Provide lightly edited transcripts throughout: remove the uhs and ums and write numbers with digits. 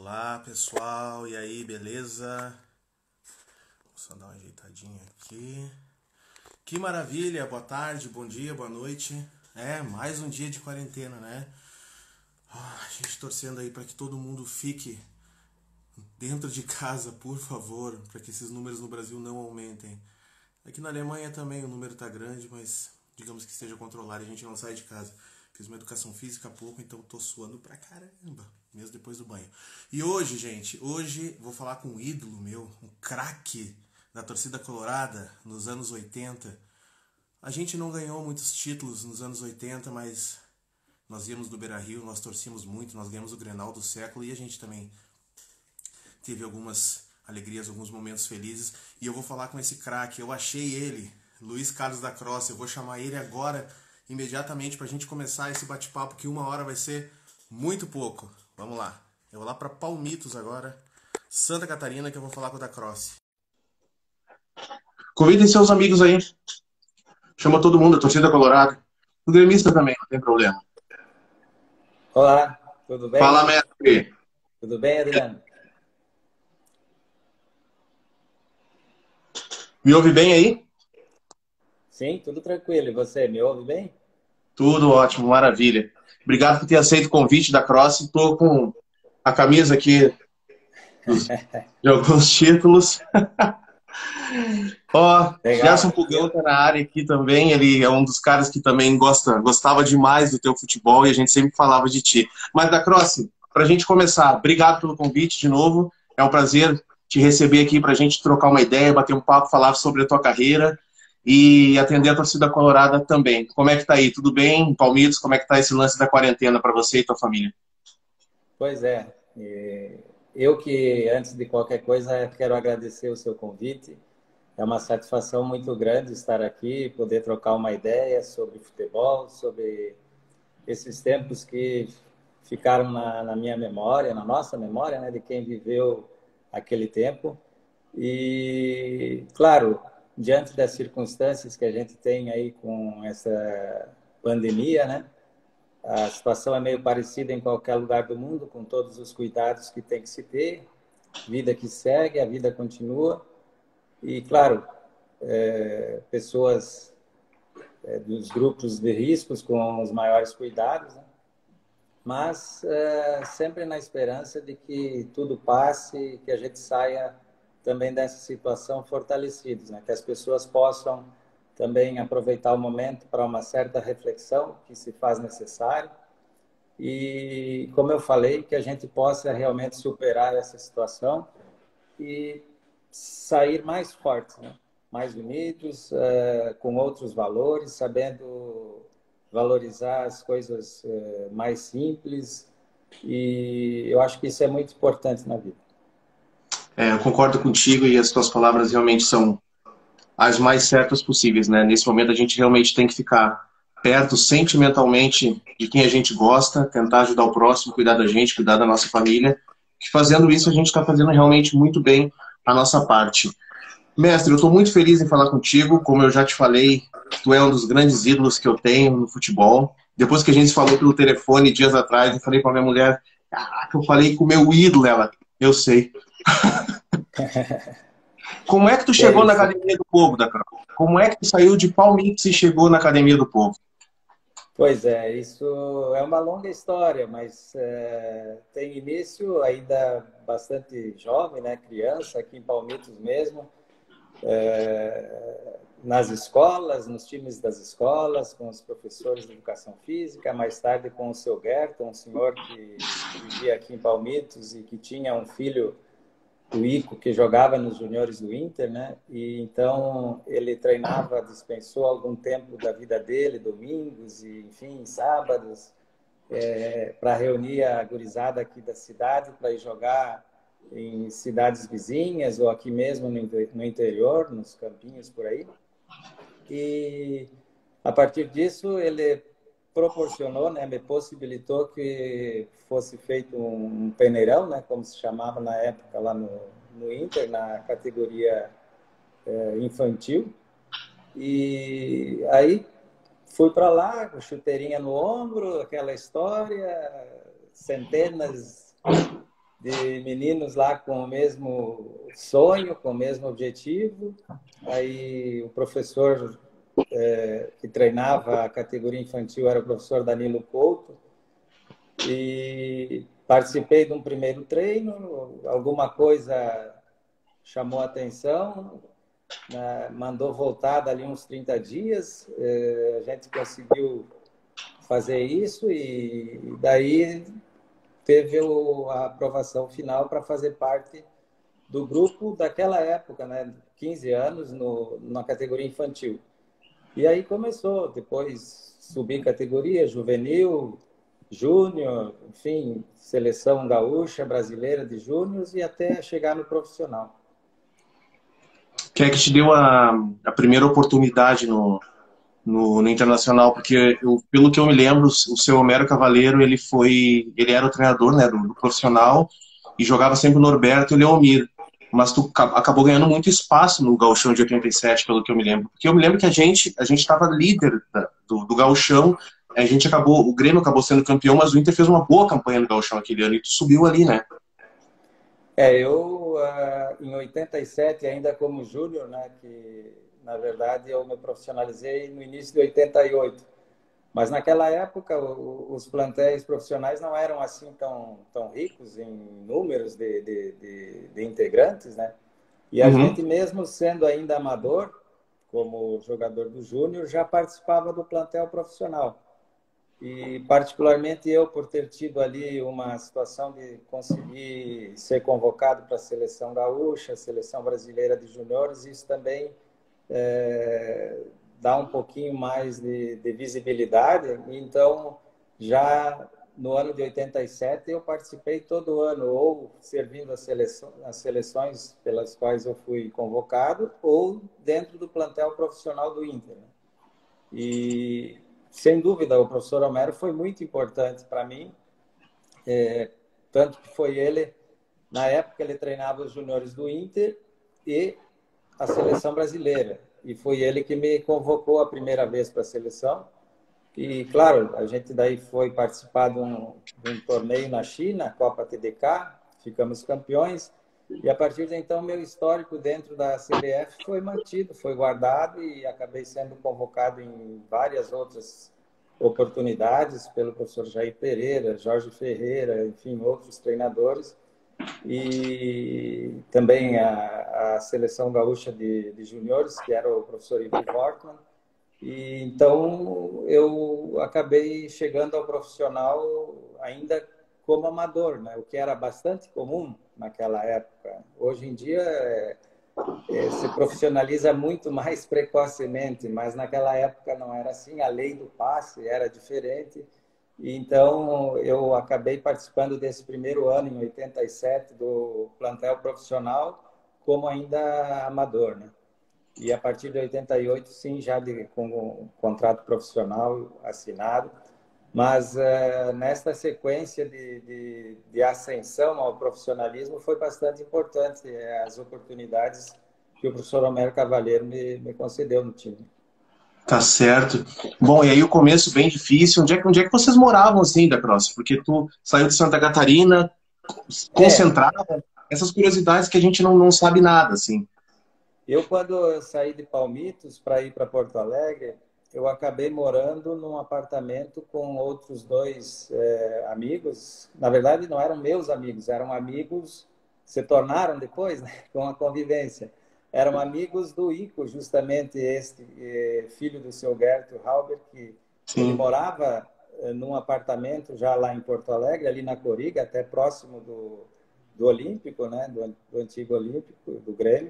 Olá pessoal, e aí, beleza? Vou só dar uma ajeitadinha aqui. Que maravilha, boa tarde, bom dia, boa noite. Mais um dia de quarentena, né? A gente torcendo aí para que todo mundo fique dentro de casa, por favor, para que esses números no Brasil não aumentem. Aqui na Alemanha também o número tá grande, mas digamos que esteja controlado e a gente não sai de casa. Fiz uma educação física há pouco, então tô suando pra caramba, mesmo depois do banho. E hoje, gente, vou falar com um ídolo meu, um craque da torcida colorada nos anos 80. A gente não ganhou muitos títulos nos anos 80, mas nós íamos do Beira-Rio, nós torcíamos muito, nós ganhamos o Grenal do século e a gente também teve algumas alegrias, alguns momentos felizes. E eu vou falar com esse craque, eu achei ele, Luiz Carlos da Croce. Eu vou chamar ele agora, imediatamente, pra gente começar esse bate-papo, que 1 hora vai ser muito pouco. Vamos lá. Eu vou lá pra Palmitos agora, Santa Catarina, que eu vou falar com o da Croce. Convidem seus amigos aí. Chama todo mundo, a torcida colorada. O gremista também, não tem problema. Olá, tudo Fala, bem? mestre. Tudo bem, Adriano? Me ouve bem aí? Sim, tudo tranquilo. E você, me ouve bem? Tudo ótimo, maravilha. Obrigado por ter aceito o convite da Cross. Estou com a camisa aqui de alguns títulos. Ó, Gerson Legal. Pulgão tá na área aqui também. Ele é um dos caras que também gostava demais do teu futebol e a gente sempre falava de ti. Mas da Cross, para a gente começar, obrigado pelo convite de novo. É um prazer te receber aqui para a gente trocar uma ideia, bater um papo, falar sobre a tua carreira e atender a torcida colorada também. Como é que tá aí? Tudo bem, Palmitos? Como é que tá esse lance da quarentena para você e tua família? Pois é. Eu que, antes de qualquer coisa, quero agradecer o seu convite. É uma satisfação muito grande estar aqui, poder trocar uma ideia sobre futebol, sobre esses tempos que ficaram na minha memória, na nossa memória, né, de quem viveu aquele tempo. E, claro, diante das circunstâncias que a gente tem aí com essa pandemia, né, a situação é meio parecida em qualquer lugar do mundo, com todos os cuidados que tem que se ter, vida que segue, a vida continua. E, claro, pessoas dos grupos de riscos com os maiores cuidados, né? Mas sempre na esperança de que tudo passe e que a gente saia também dessa situação fortalecidos, né? Que as pessoas possam também aproveitar o momento para uma certa reflexão que se faz necessário e, como eu falei, que a gente possa realmente superar essa situação e sair mais fortes, né? Mais unidos, com outros valores, sabendo valorizar as coisas mais simples, e eu acho que isso é muito importante na vida. Eu concordo contigo e as tuas palavras realmente são as mais certas possíveis, né? Nesse momento a gente realmente tem que ficar perto sentimentalmente de quem a gente gosta, tentar ajudar o próximo, cuidar da gente, cuidar da nossa família. Que fazendo isso a gente está fazendo realmente muito bem a nossa parte. Mestre, eu estou muito feliz em falar contigo. Como eu já te falei, tu é um dos grandes ídolos que eu tenho no futebol. Depois que a gente falou pelo telefone dias atrás, eu falei com a minha mulher, caraca, eu falei com o meu ídolo, ela, eu sei. Como é que tu É chegou na isso. Academia do Povo, Dacron? Como é que tu saiu de Palmitos e chegou na Academia do Povo? Pois é, isso é uma longa história, mas tem início ainda bastante jovem, né, criança, aqui em Palmitos mesmo, nas escolas, nos times das escolas, com os professores de educação física, mais tarde com o seu Gerton, um senhor que vivia aqui em Palmitos e que tinha um filho, o Ico, que jogava nos juniores do Inter, né? E então ele treinava, dispensou algum tempo da vida dele, domingos e, enfim, sábados, para reunir a gurizada aqui da cidade para ir jogar em cidades vizinhas ou aqui mesmo no interior, nos campinhos por aí. E a partir disso ele proporcionou, né, me possibilitou que fosse feito um peneirão, né, como se chamava na época lá no Inter, na categoria infantil. E aí fui para lá, com chuteirinha no ombro, aquela história, centenas de meninos lá com o mesmo sonho, com o mesmo objetivo. Aí o professor que treinava a categoria infantil era o professor Danilo Couto. E participei de um primeiro treino, alguma coisa chamou a atenção, né? Mandou voltar dali uns 30 dias, a gente conseguiu fazer isso e daí teve a aprovação final para fazer parte do grupo daquela época, né? 15 anos na categoria infantil. E aí começou, depois subir categoria, juvenil, júnior, enfim, seleção gaúcha, brasileira de júniores e até chegar no profissional. Quem é que te deu a primeira oportunidade no Internacional? Porque, pelo que eu me lembro, o seu Homero Cavaleiro, ele era o treinador, né, do profissional e jogava sempre o Norberto e o Leomir. Mas tu acabou ganhando muito espaço no Gauchão de 87, pelo que eu me lembro. Porque eu me lembro que a gente estava líder do Gauchão, o Grêmio acabou sendo campeão, mas o Inter fez uma boa campanha no Gauchão aquele ano e tu subiu ali, né? Eu, em 87, ainda como júnior, né, que na verdade eu me profissionalizei no início de 88. Mas naquela época os plantéis profissionais não eram assim tão ricos em números de integrantes, né? E a gente mesmo sendo ainda amador, como jogador do júnior, já participava do plantel profissional. E particularmente eu, por ter tido ali uma situação de conseguir ser convocado para a seleção gaúcha, a seleção brasileira de juniores, isso também dá um pouquinho mais de visibilidade. Então, já no ano de 87, eu participei todo ano, ou servindo as seleções pelas quais eu fui convocado, ou dentro do plantel profissional do Inter. E, sem dúvida, o professor Homero foi muito importante para mim, tanto que foi ele, na época, ele treinava os juniores do Inter e a seleção brasileira. E foi ele que me convocou a primeira vez para a seleção. E, claro, a gente daí foi participar de um torneio na China, Copa TDK, ficamos campeões. E a partir de então, meu histórico dentro da CBF foi mantido, foi guardado e acabei sendo convocado em várias outras oportunidades pelo professor Jair Pereira, Jorge Ferreira, enfim, outros treinadores. E também a seleção gaúcha de juniores, que era o professor Ivo Wortmann. E então eu acabei chegando ao profissional ainda como amador, né? O que era bastante comum naquela época. Hoje em dia se profissionaliza muito mais precocemente, mas naquela época não era assim. A lei do passe era diferente. E então eu acabei participando desse primeiro ano, em 87, do plantel profissional, como ainda amador, né? E a partir de 88, sim, já com o contrato profissional assinado. Mas nesta sequência de ascensão ao profissionalismo foi bastante importante as oportunidades que o professor Homero Cavaleiro me concedeu no time. Tá certo. Bom, e aí o começo bem difícil. Onde é que vocês moravam assim, da Cross? Porque tu saiu de Santa Catarina, concentrada, essas curiosidades que a gente não sabe nada, assim. Quando eu saí de Palmitos para ir para Porto Alegre, eu acabei morando num apartamento com outros dois amigos. Na verdade, não eram meus amigos, eram amigos, se tornaram depois, né, com a convivência. Eram amigos do Ico, justamente este filho do seu Gerto Halber, que ele morava num apartamento já lá em Porto Alegre, ali na Coriga, até próximo do Olímpico, né, do antigo Olímpico, do Grêmio.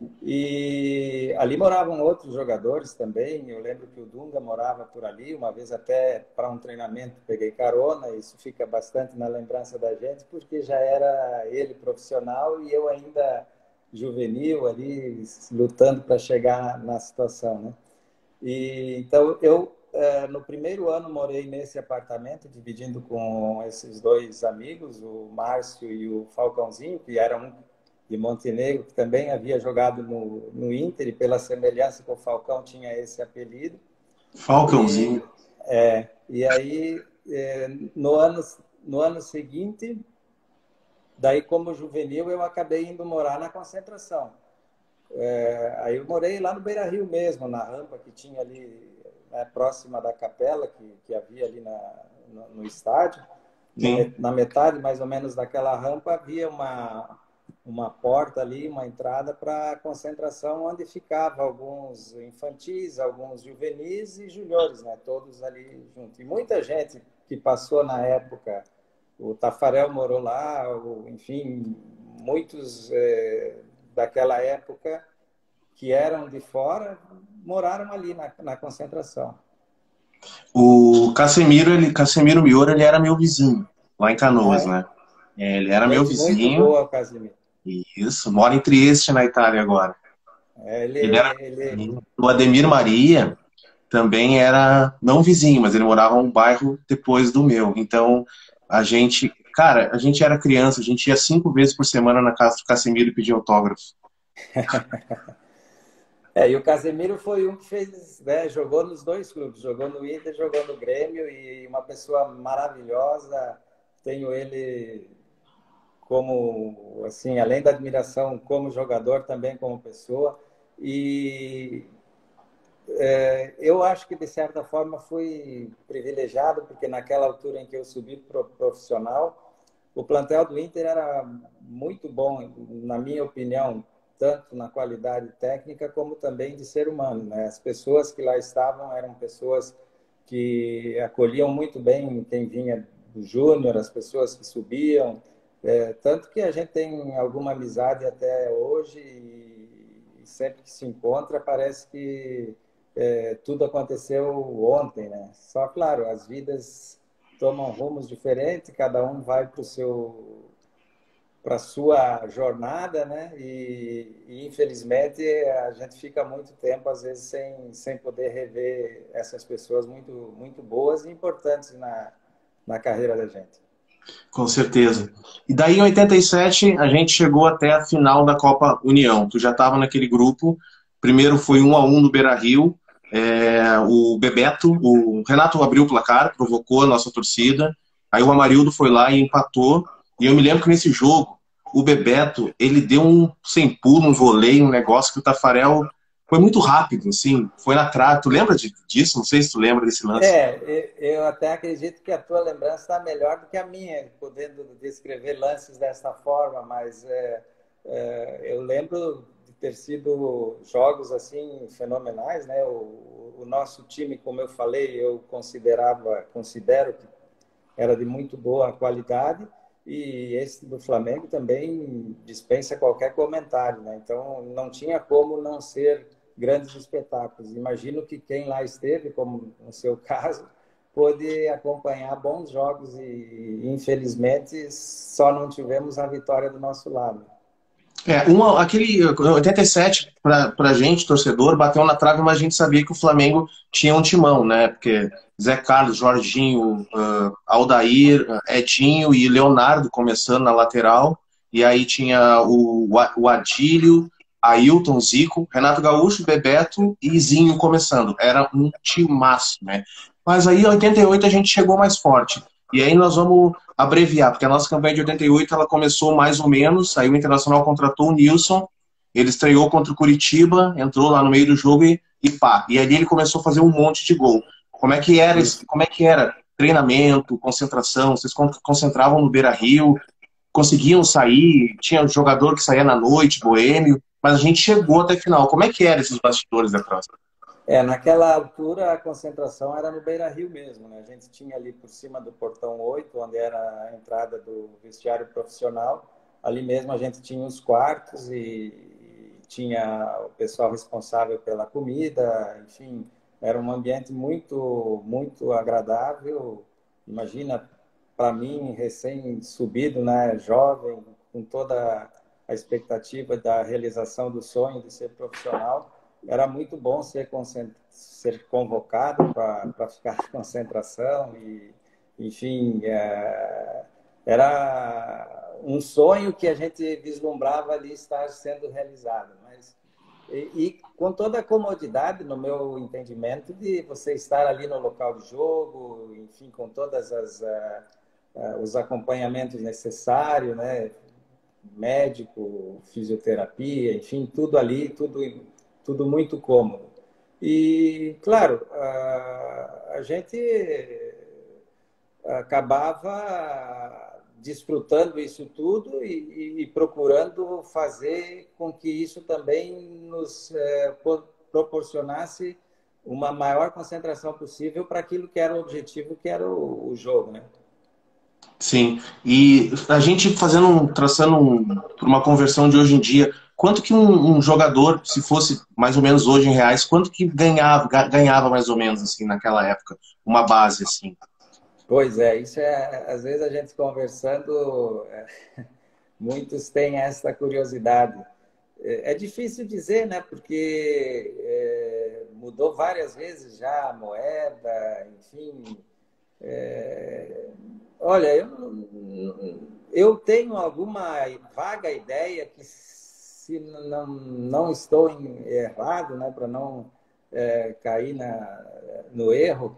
E ali moravam outros jogadores também. Eu lembro que o Dunga morava por ali. Uma vez até para um treinamento peguei carona. Isso fica bastante na lembrança da gente, porque já era ele profissional e eu ainda juvenil ali, lutando para chegar na situação, né? E então eu no primeiro ano morei nesse apartamento, dividindo com esses dois amigos, o Márcio e o Falcãozinho, que eram de Montenegro, que também havia jogado no Inter, e pela semelhança com o Falcão tinha esse apelido. Falcãozinho. E aí, no ano seguinte, daí, como juvenil, eu acabei indo morar na concentração. Aí eu morei lá no Beira-Rio mesmo, na rampa que tinha ali, né, próxima da capela que havia ali no estádio. Sim. Na metade, mais ou menos, daquela rampa havia uma porta ali, uma entrada para a concentração, onde ficava alguns infantis, alguns juvenis e juniores, né? Todos ali juntos. E muita gente que passou na época, o Tafarel morou lá, enfim, muitos daquela época que eram de fora moraram ali na concentração. O Casemiro Miura, ele era meu vizinho, lá em Canoas, né? Ele era meu Gente muito vizinho. boa, Casimiro. Isso, mora em Trieste, na Itália agora. Ele era o Ademir Maria, também era não vizinho, mas ele morava um bairro depois do meu. Então, a gente era criança, a gente ia 5 vezes por semana na casa do Casemiro e pedia autógrafo. E o Casemiro foi um que fez, né, jogou nos dois clubes, jogou no Inter, jogou no Grêmio, e uma pessoa maravilhosa. Tenho ele como, assim, além da admiração como jogador, também como pessoa. E eu acho que, de certa forma, fui privilegiado, porque naquela altura em que eu subi para o profissional, o plantel do Inter era muito bom, na minha opinião, tanto na qualidade técnica como também de ser humano, né? As pessoas que lá estavam eram pessoas que acolhiam muito bem quem vinha do Júnior, as pessoas que subiam, tanto que a gente tem alguma amizade até hoje, e sempre que se encontra parece que tudo aconteceu ontem, né? Só, claro, as vidas tomam rumos diferentes, cada um vai para a sua jornada, né? E infelizmente a gente fica muito tempo, às vezes, sem poder rever essas pessoas muito, muito boas e importantes na carreira da gente. Com certeza. E daí, em 87, a gente chegou até a final da Copa União. Tu já estava naquele grupo. Primeiro foi 1-1 no Beira-Rio. O Bebeto, o Renato abriu o placar, provocou a nossa torcida. Aí o Amarildo foi lá e empatou. E eu me lembro que nesse jogo, o Bebeto, ele deu um sem pulo, um voleio, um negócio que o Tafarel foi muito rápido, assim, foi na trave. Tu lembra disso? Não sei se tu lembra desse lance. Eu até acredito que a tua lembrança está melhor do que a minha, podendo descrever lances dessa forma, mas eu lembro de ter sido jogos assim fenomenais, né? O nosso time, como eu falei, eu considero que era de muito boa qualidade, e esse do Flamengo também dispensa qualquer comentário, né? Então não tinha como não ser grandes espetáculos. Imagino que quem lá esteve, como no seu caso, pôde acompanhar bons jogos, e infelizmente só não tivemos a vitória do nosso lado. Aquele 87, pra gente, torcedor, bateu na trave, mas a gente sabia que o Flamengo tinha um timão, né? Porque Zé Carlos, Jorginho, Aldair, Edinho e Leonardo começando na lateral. E aí tinha o Adílio, Ailton, Zico, Renato Gaúcho, Bebeto e Zinho começando. Era um timaço, né? Mas aí, em 88, a gente chegou mais forte. E aí nós vamos abreviar, porque a nossa campanha de 88 ela começou mais ou menos, aí o Internacional contratou o Nilson, ele estreou contra o Curitiba, entrou lá no meio do jogo e pá. E ali ele começou a fazer um monte de gol. Como é que era treinamento, concentração? Vocês concentravam no Beira-Rio, conseguiam sair, tinha um jogador que saía na noite, boêmio, mas a gente chegou até a final. Como é que eram esses bastidores da próxima? Naquela altura a concentração era no Beira-Rio mesmo, né? A gente tinha ali por cima do portão 8, onde era a entrada do vestiário profissional. Ali mesmo a gente tinha os quartos e tinha o pessoal responsável pela comida, enfim, era um ambiente muito, muito agradável. Imagina, para mim, recém-subido, né, jovem, com toda a expectativa da realização do sonho de ser profissional, era muito bom ser convocado para ficar de concentração e, enfim, era um sonho que a gente vislumbrava ali estar sendo realizado. Mas, e com toda a comodidade, no meu entendimento, de você estar ali no local de jogo, enfim, com todas os acompanhamentos necessários, né? médico, fisioterapia, enfim, tudo ali, tudo muito cômodo. E, claro, a gente acabava desfrutando isso tudo e procurando fazer com que isso também nos proporcionasse uma maior concentração possível para aquilo que era o objetivo, que era o jogo, né? Sim, e a gente por uma conversão de hoje em dia, quanto que um jogador, se fosse mais ou menos hoje em reais, quanto que ganhava mais ou menos assim naquela época, uma base assim? Pois é, isso é, às vezes a gente conversando, muitos têm essa curiosidade. É difícil dizer, né? Porque mudou várias vezes já a moeda, enfim. Olha, eu tenho alguma vaga ideia que, se não estou errado, né, para não cair no erro,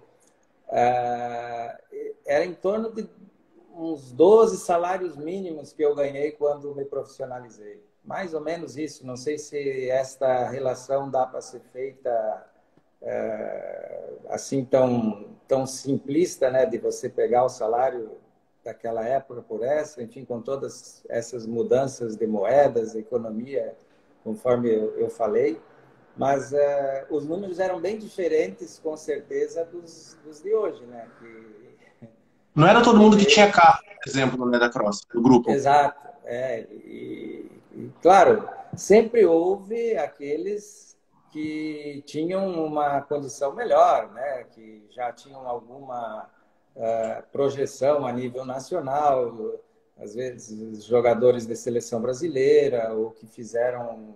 era em torno de uns 12 salários mínimos que eu ganhei quando me profissionalizei. Mais ou menos isso. Não sei se esta relação dá para ser feita assim tão simplista, né, de você pegar o salário daquela época por essa, enfim, com todas essas mudanças de moedas, economia, conforme eu falei, mas os números eram bem diferentes, com certeza, dos de hoje, né? Não era todo mundo que tinha carro, por exemplo, no Cross, do grupo. Exato, claro, sempre houve aqueles que tinham uma condição melhor, né? Que já tinham alguma projeção a nível nacional, às vezes jogadores de seleção brasileira, ou que fizeram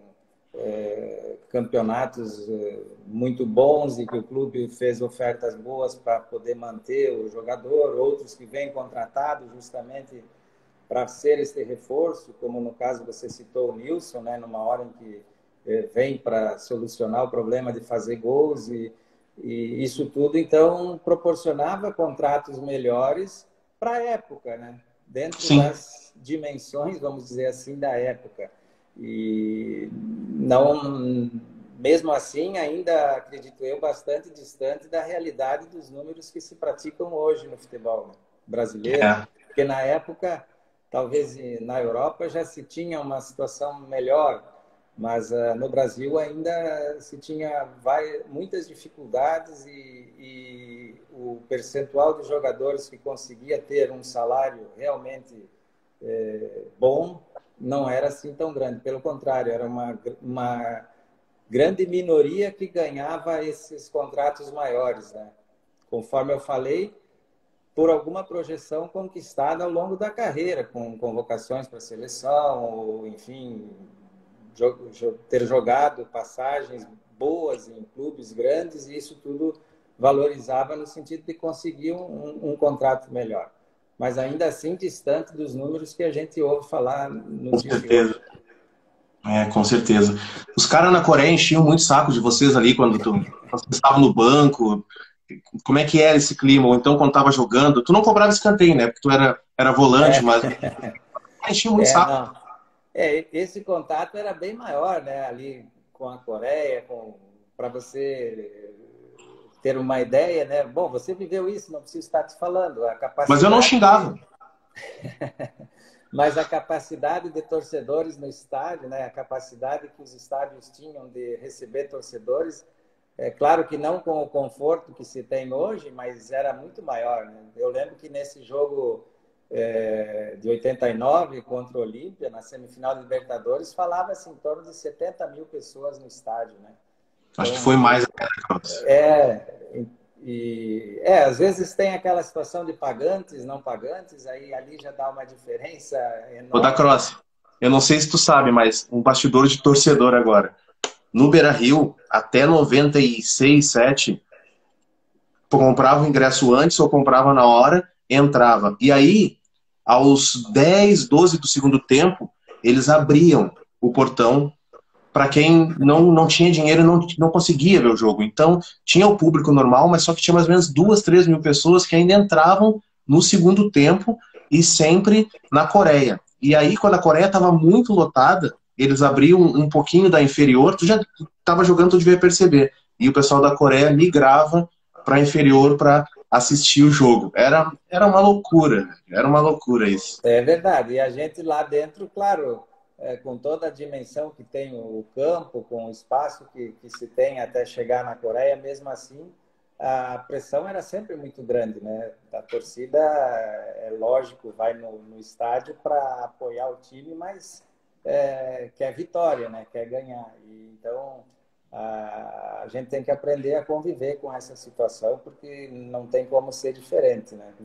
campeonatos muito bons e que o clube fez ofertas boas para poder manter o jogador, outros que vêm contratados justamente para ser esse reforço, como no caso você citou o Nilson, né? Numa hora em que vem para solucionar o problema de fazer gols e isso tudo, então, proporcionava contratos melhores para a época, né? Dentro Sim. das dimensões, vamos dizer assim, da época. E não, mesmo assim, ainda, acredito eu, bastante distante da realidade dos números que se praticam hoje no futebol, né, brasileiro. Porque na época, talvez na Europa já se tinha uma situação melhor, mas no Brasil ainda se tinha muitas dificuldades e o percentual de jogadores que conseguia ter um salário realmente bom não era assim tão grande. Pelo contrário, era uma grande minoria que ganhava esses contratos maiores, né? Conforme eu falei, por alguma projeção conquistada ao longo da carreira, com convocações para a seleção, ou, enfim, ter jogado passagens boas em clubes grandes, e isso tudo valorizava no sentido de conseguir um contrato melhor. Mas ainda assim distante dos números que a gente ouve falar no Com certeza. Com certeza. Os caras na Coreia enchiam muito saco de vocês ali quando vocês estavam no banco. Como é que era esse clima? Ou então quando estava jogando, tu não cobrava escanteio, né? Porque tu era volante, mas enchia muito saco. Não. Esse contato era bem maior, né? Ali com a Coreia, para você ter uma ideia, né? Bom, você viveu isso, não preciso estar te falando. A capacidade... Mas eu não xingava. Mas a capacidade de torcedores no estádio, né? A capacidade que os estádios tinham de receber torcedores, é claro que não com o conforto que se tem hoje, mas era muito maior, né? Eu lembro que nesse jogo de 89 contra o Olímpia, na semifinal de Libertadores, falava-se em torno de 70 mil pessoas no estádio, né? Acho que foi mais até. Às vezes tem aquela situação de pagantes, não pagantes, aí ali já dá uma diferença enorme. Ô, da Cross, eu não sei se tu sabe, mas um bastidor de torcedor agora. No Beira-Rio, até 96, 7, comprava o ingresso antes ou comprava na hora, entrava. E aí, aos 10, 12 do segundo tempo, eles abriam o portão para quem não tinha dinheiro e não conseguia ver o jogo. Então, tinha o público normal, mas só que tinha mais ou menos 2, 3 mil pessoas que ainda entravam no segundo tempo e sempre na Coreia. E aí, quando a Coreia estava muito lotada, eles abriam um pouquinho da inferior, tu já estava jogando, tu devia perceber. E o pessoal da Coreia migrava para a inferior para assistir o jogo. Era uma loucura isso. É verdade. E a gente lá dentro, claro, com toda a dimensão que tem o campo, com o espaço que se tem até chegar na Coreia, mesmo assim, a pressão era sempre muito grande, né? A torcida, é lógico, vai no estádio para apoiar o time, mas quer vitória, né? Quer ganhar. E, então, a gente tem que aprender a conviver com essa situação, porque não tem como ser diferente, né?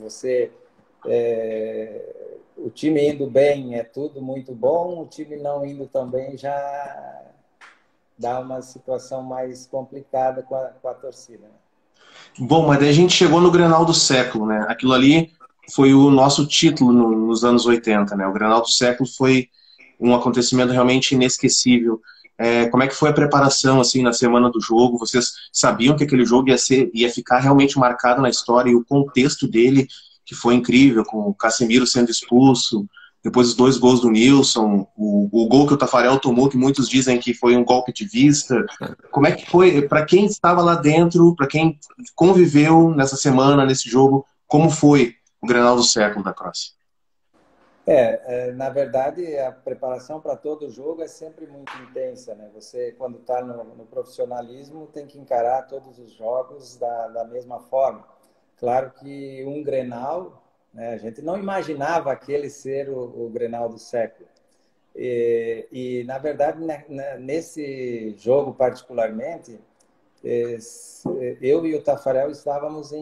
O time indo bem é tudo muito bom, o time não indo tão bem já dá uma situação mais complicada com a torcida, né? Bom, mas daí a gente chegou no Grenal do século, né? Aquilo ali foi o nosso título nos anos 80, né? O Grenal do século foi um acontecimento realmente inesquecível. Como é que foi a preparação, assim, na semana do jogo? Vocês sabiam que aquele jogo ia ficar realmente marcado na história, e o contexto dele, que foi incrível, com o Casemiro sendo expulso, depois os 2 gols do Nilson, o gol que o Tafarel tomou, que muitos dizem que foi um golpe de vista. Como é que foi, para quem estava lá dentro, para quem conviveu nessa semana, nesse jogo, como foi o Grenal do século da Croácia? Na verdade, a preparação para todo jogo é sempre muito intensa, né? Você, quando está no profissionalismo, tem que encarar todos os jogos da mesma forma. Claro que um Grenal, né, a gente não imaginava aquele ser o Grenal do século. Na verdade, nesse jogo particularmente, eu e o Tafarel estávamos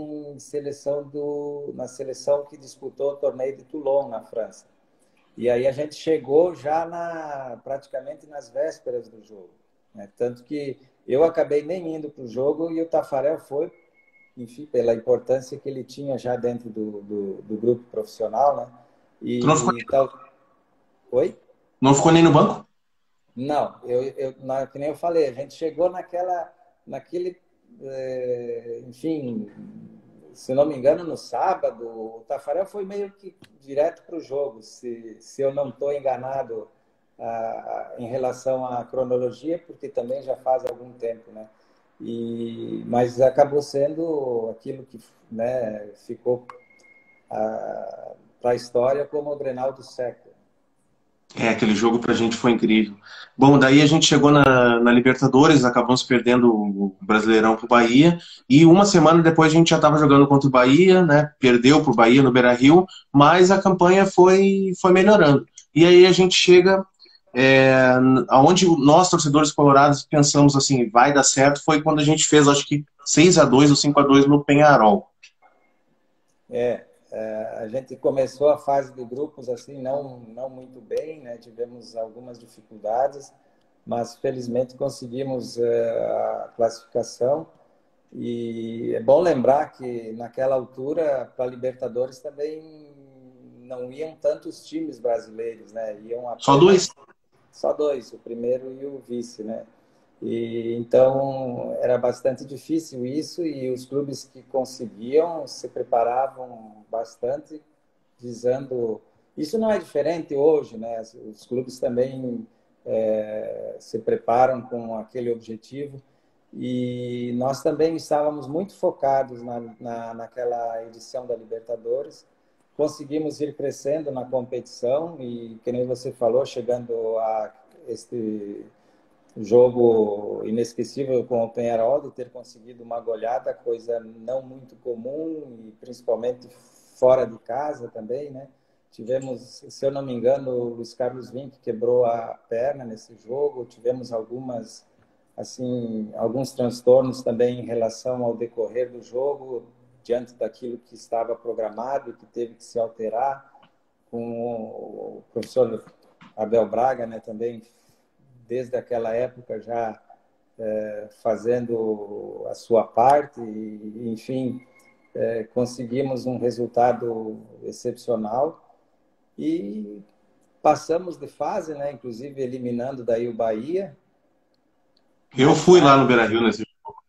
na seleção que disputou o torneio de Toulon, na França. E aí a gente chegou já praticamente nas vésperas do jogo, né? Tanto que eu acabei nem indo para o jogo e o Tafarel foi, enfim, pela importância que ele tinha já dentro do grupo profissional, né? Tu não ficou, E tal. Oi? não ficou nem no banco? Não, que nem eu falei, a gente chegou naquele, enfim, se não me engano, no sábado, o Tafarel foi meio que direto para o jogo, se eu não estou enganado em relação à cronologia, porque também já faz algum tempo, né? Mas acabou sendo aquilo que, né, ficou para a história como o Grenal do século. Aquele jogo pra gente foi incrível. Bom, daí a gente chegou na Libertadores, acabamos perdendo o Brasileirão pro Bahia, e uma semana depois a gente já estava jogando contra o Bahia, né? Perdeu pro Bahia no Beira-Rio, mas a campanha foi melhorando. E aí a gente chega aonde nós, torcedores colorados, pensamos assim, vai dar certo, foi quando a gente fez, acho que 6-2 ou 5-2 no Penharol. A gente começou a fase de grupos assim não muito bem, né? Tivemos algumas dificuldades, mas felizmente conseguimos a classificação. E é bom lembrar que naquela altura para a Libertadores também não iam tantos times brasileiros, né? Iam Só dois? só dois, o primeiro e o vice, né? E então era bastante difícil isso, e os clubes que conseguiam se preparavam bastante visando. Isso não é diferente hoje, né? Os clubes também se preparam com aquele objetivo, e nós também estávamos muito focados naquela edição da Libertadores. Conseguimos ir crescendo na competição e, que nem você falou, chegando a este jogo inesquecível com o Penharol, de ter conseguido uma goleada, coisa não muito comum, e principalmente fora de casa também, né? Tivemos, se eu não me engano, o Luiz Carlos Vinck quebrou a perna nesse jogo. Tivemos alguns transtornos também em relação ao decorrer do jogo, diante daquilo que estava programado e que teve que se alterar, com o professor Abel Braga, né, também desde aquela época já fazendo a sua parte, e, enfim, conseguimos um resultado excepcional e passamos de fase, né, inclusive eliminando daí o Bahia. Eu fui lá no Beira-Rio nesse jogo.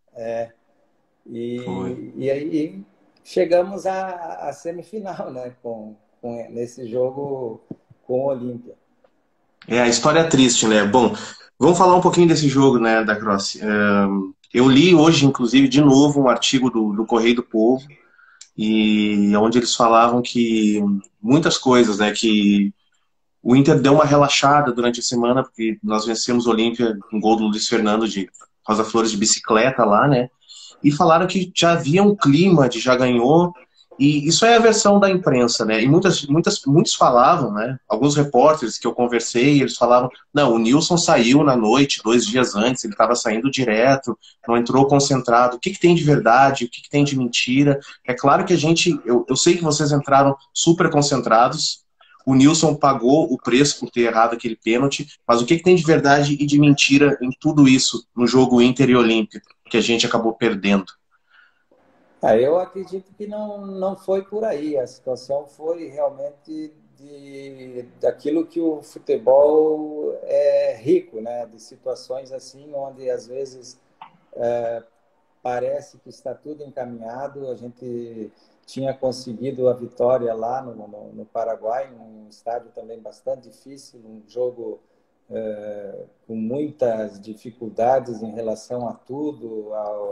E aí chegamos à semifinal, né, nesse jogo com o Olímpia. É a história triste, né? Bom, vamos falar um pouquinho desse jogo, né, da Cross. Eu li hoje, inclusive, de novo um artigo do Correio do Povo, e onde eles falavam que muitas coisas, né, que o Inter deu uma relaxada durante a semana, porque nós vencemos o Olímpia com gol do Luiz Fernando de Rosa Flores de bicicleta lá, né? E falaram que já havia um clima de já ganhou, e isso é a versão da imprensa, né? E muitos falavam, né? Alguns repórteres que eu conversei, eles falavam, não, o Nilson saiu na noite, 2 dias antes, ele estava saindo direto, não entrou concentrado. O que tem de verdade, o que tem de mentira? É claro que eu sei que vocês entraram super concentrados, o Nilson pagou o preço por ter errado aquele pênalti, mas o que tem de verdade e de mentira em tudo isso no jogo Inter e Olímpia, que a gente acabou perdendo? Eu acredito que não foi por aí. A situação foi realmente daquilo que o futebol é rico, né? De situações assim, onde às vezes parece que está tudo encaminhado. A gente tinha conseguido a vitória lá no Paraguai, num estádio também bastante difícil, um jogo com muitas dificuldades em relação a tudo,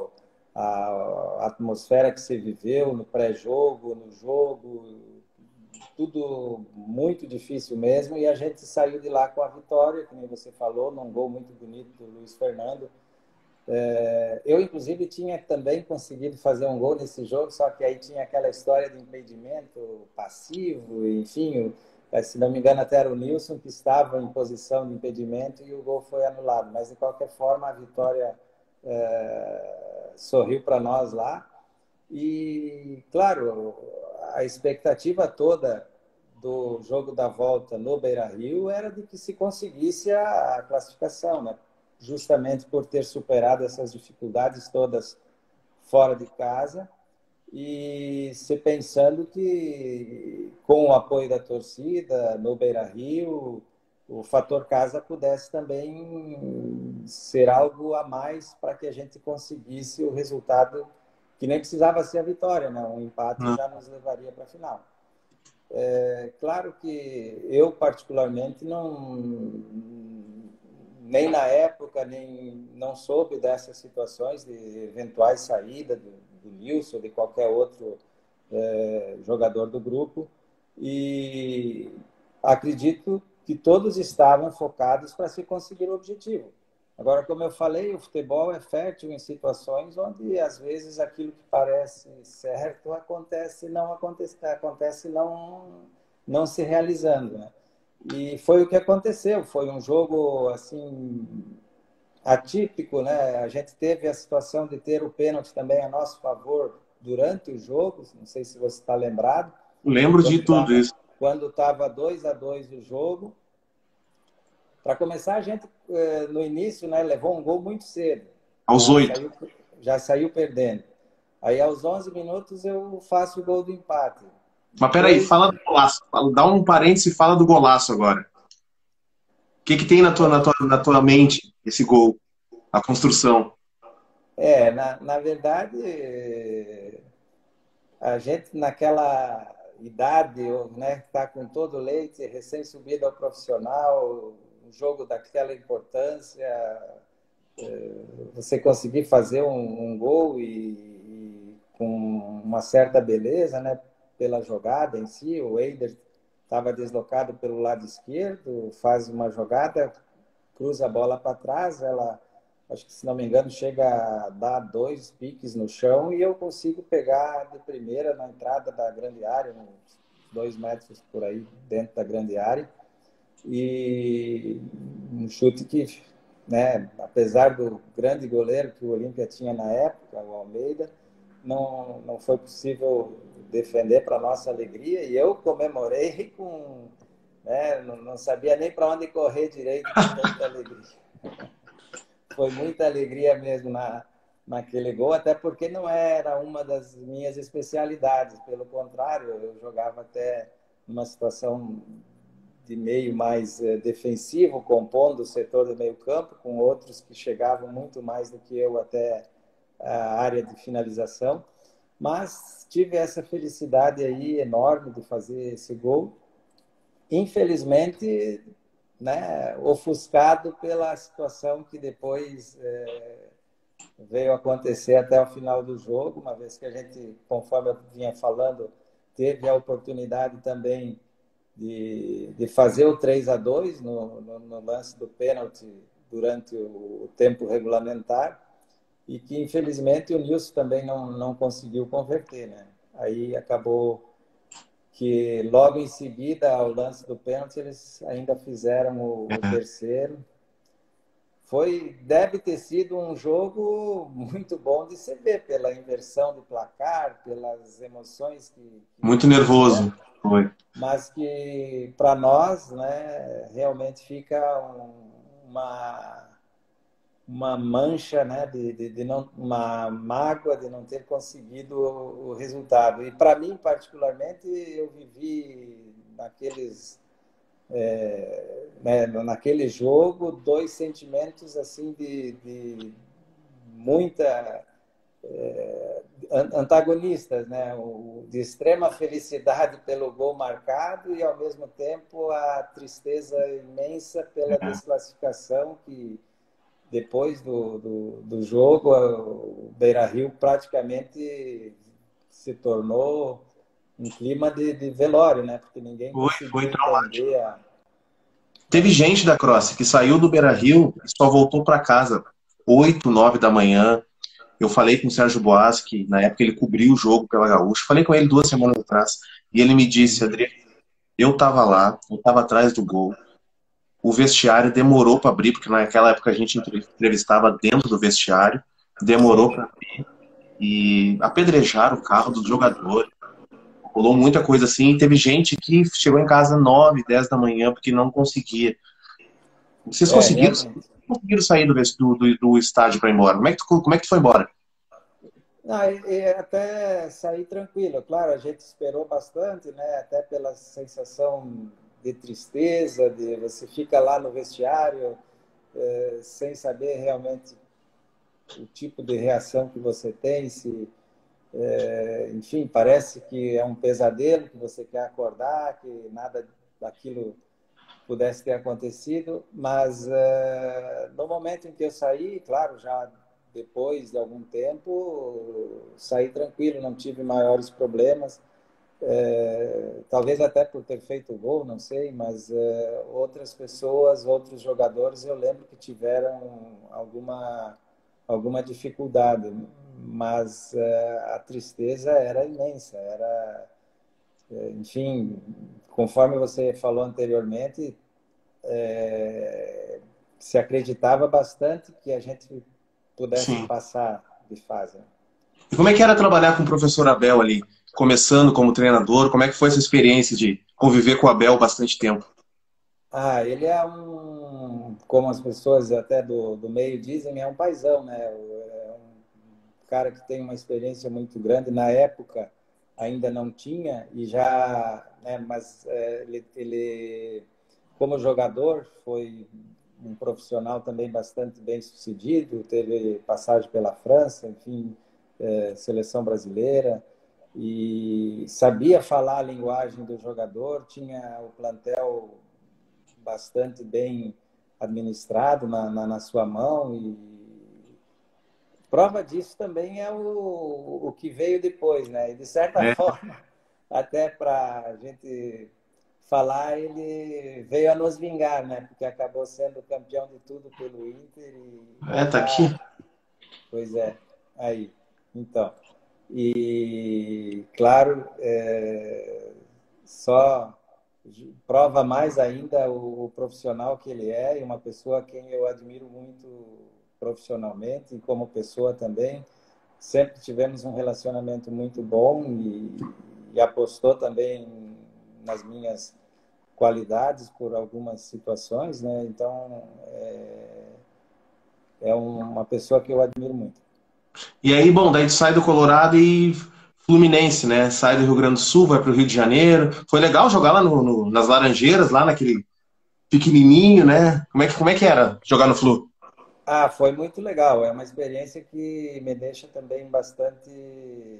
a atmosfera que se viveu no pré-jogo, no jogo, tudo muito difícil mesmo, e a gente saiu de lá com a vitória, como você falou, num gol muito bonito do Luiz Fernando. Eu, inclusive, tinha também conseguido fazer um gol nesse jogo, só que aí tinha aquela história de impedimento passivo, enfim, se não me engano, até era o Nilson que estava em posição de impedimento e o gol foi anulado. Mas, de qualquer forma, a vitória sorriu para nós lá. E, claro, a expectativa toda do jogo da volta no Beira-Rio era de que se conseguisse a classificação, né? Justamente por ter superado essas dificuldades todas fora de casa e se pensando que com o apoio da torcida no Beira-Rio, o fator casa pudesse também ser algo a mais para que a gente conseguisse o resultado que nem precisava ser a vitória, né? Um empate já nos levaria para a final. Claro que eu particularmente nem na época, nem não soube dessas situações de eventuais saídas do Nilson, de qualquer outro jogador do grupo, e acredito que todos estavam focados para se conseguir o objetivo. Agora, como eu falei, o futebol é fértil em situações onde, às vezes, aquilo que parece certo acontece não se realizando, né? E foi o que aconteceu. Foi um jogo assim atípico, né? A gente teve a situação de ter o pênalti também a nosso favor durante o jogo. Não sei se você está lembrado. Lembro de tudo isso. Quando estava 2-2 o jogo. Para começar, a gente, no início, né, levou um gol muito cedo. Aos 8. Já saiu perdendo. Aí, aos 11 minutos, eu faço o gol do empate. Mas peraí, fala do golaço. Dá um parênteses e fala do golaço agora. O que tem na tua mente esse gol? A construção. Na verdade, a gente naquela idade, né, está com todo o leite, recém-subido ao profissional, um jogo daquela importância, você conseguir fazer um gol e com uma certa beleza, né, pela jogada em si. O Eider estava deslocado pelo lado esquerdo, faz uma jogada, cruza a bola para trás, ela, acho que se não me engano, chega a dar 2 piques no chão e eu consigo pegar de primeira na entrada da grande área, uns 2 metros por aí dentro da grande área, e um chute que, né, apesar do grande goleiro que o Olímpia tinha na época, o Almeida, não foi possível defender, para nossa alegria, e eu comemorei com... né, não sabia nem para onde correr direito com tanta alegria. Foi muita alegria mesmo naquele gol, até porque não era uma das minhas especialidades, pelo contrário, eu jogava até numa situação de meio mais defensivo, compondo o setor do meio campo, com outros que chegavam muito mais do que eu até a área de finalização, mas tive essa felicidade aí enorme de fazer esse gol. infelizmente, né, ofuscado pela situação que depois veio acontecer até o final do jogo, uma vez que a gente, conforme eu vinha falando, teve a oportunidade também de fazer o 3-2 no lance do pênalti durante o tempo regulamentar, e que, infelizmente, o Nilson também não conseguiu converter, né? Aí acabou que, logo em seguida, ao lance do pênalti, eles ainda fizeram o terceiro. Deve ter sido um jogo muito bom de se ver, pela inversão de placar, pelas emoções que Muito nervoso, foi. mas que, para nós, né, realmente fica uma mancha, né, de não, uma mágoa de não ter conseguido o resultado. E, para mim, particularmente, eu vivi naquele jogo dois sentimentos assim de muita antagonistas, né? De extrema felicidade pelo gol marcado e, ao mesmo tempo, a tristeza imensa pela desclassificação, que depois do jogo o Beira-Rio praticamente se tornou um clima de velório, né? Porque ninguém Foi conseguia traumático. entender Teve gente da Cross que saiu do Beira-Rio e só voltou para casa 8, 9 da manhã. Eu falei com o Sérgio Boas, que na época ele cobriu o jogo pela Gaúcha. Falei com ele 2 semanas atrás. E ele me disse: Adriano, eu estava lá, eu estava atrás do gol. O vestiário demorou para abrir, porque naquela época a gente entrevistava dentro do vestiário. Demorou para abrir. E apedrejaram o carro dos jogadores. Rolou muita coisa assim. E teve gente que chegou em casa 9, 10 da manhã porque não conseguia. Vocês realmente. conseguiram sair do estádio para ir embora? Como é que tu foi embora? Não, e até sair tranquilo. Claro, a gente esperou bastante, né? Até pela sensação de tristeza, de você fica lá no vestiário sem saber realmente o tipo de reação que você tem, se, enfim, parece que é um pesadelo, que você quer acordar, que nada daquilo pudesse ter acontecido, mas no momento em que eu saí, claro, já depois de algum tempo, saí tranquilo, não tive maiores problemas, talvez até por ter feito o gol, não sei, mas outras pessoas, outros jogadores, eu lembro que tiveram alguma dificuldade, mas a tristeza era imensa, enfim, conforme você falou anteriormente, se acreditava bastante que a gente pudesse Sim. passar de fase. E como é que era trabalhar com o professor Abel ali, começando como treinador? Como é que foi essa experiência de conviver com o Abel bastante tempo? Ele é como as pessoas até do meio dizem, é um paizão, né? É um cara que tem uma experiência muito grande. Na época ainda não tinha, e já, né, mas ele, como jogador, foi um profissional também bastante bem sucedido, teve passagem pela França, enfim, seleção brasileira, e sabia falar a linguagem do jogador, tinha o plantel bastante bem administrado na sua mão, e prova disso também é o que veio depois, né? E, de certa É, forma, até para a gente falar, ele veio a nos vingar, né? Porque acabou sendo campeão de tudo pelo Inter e tá aqui. já... Pois é, aí. Então, e claro, só prova mais ainda o profissional que ele é, e uma pessoa a quem eu admiro muito profissionalmente e como pessoa também. Sempre tivemos um relacionamento muito bom, e apostou também nas minhas qualidades por algumas situações, né? Então, é uma pessoa que eu admiro muito. E aí, bom, daí tu sai do Colorado e Fluminense, né? Sai do Rio Grande do Sul, vai pro Rio de Janeiro. Foi legal jogar lá nas Laranjeiras, lá naquele pequenininho, né? Como é que era jogar no Flu? Foi muito legal. É uma experiência que me deixa também bastante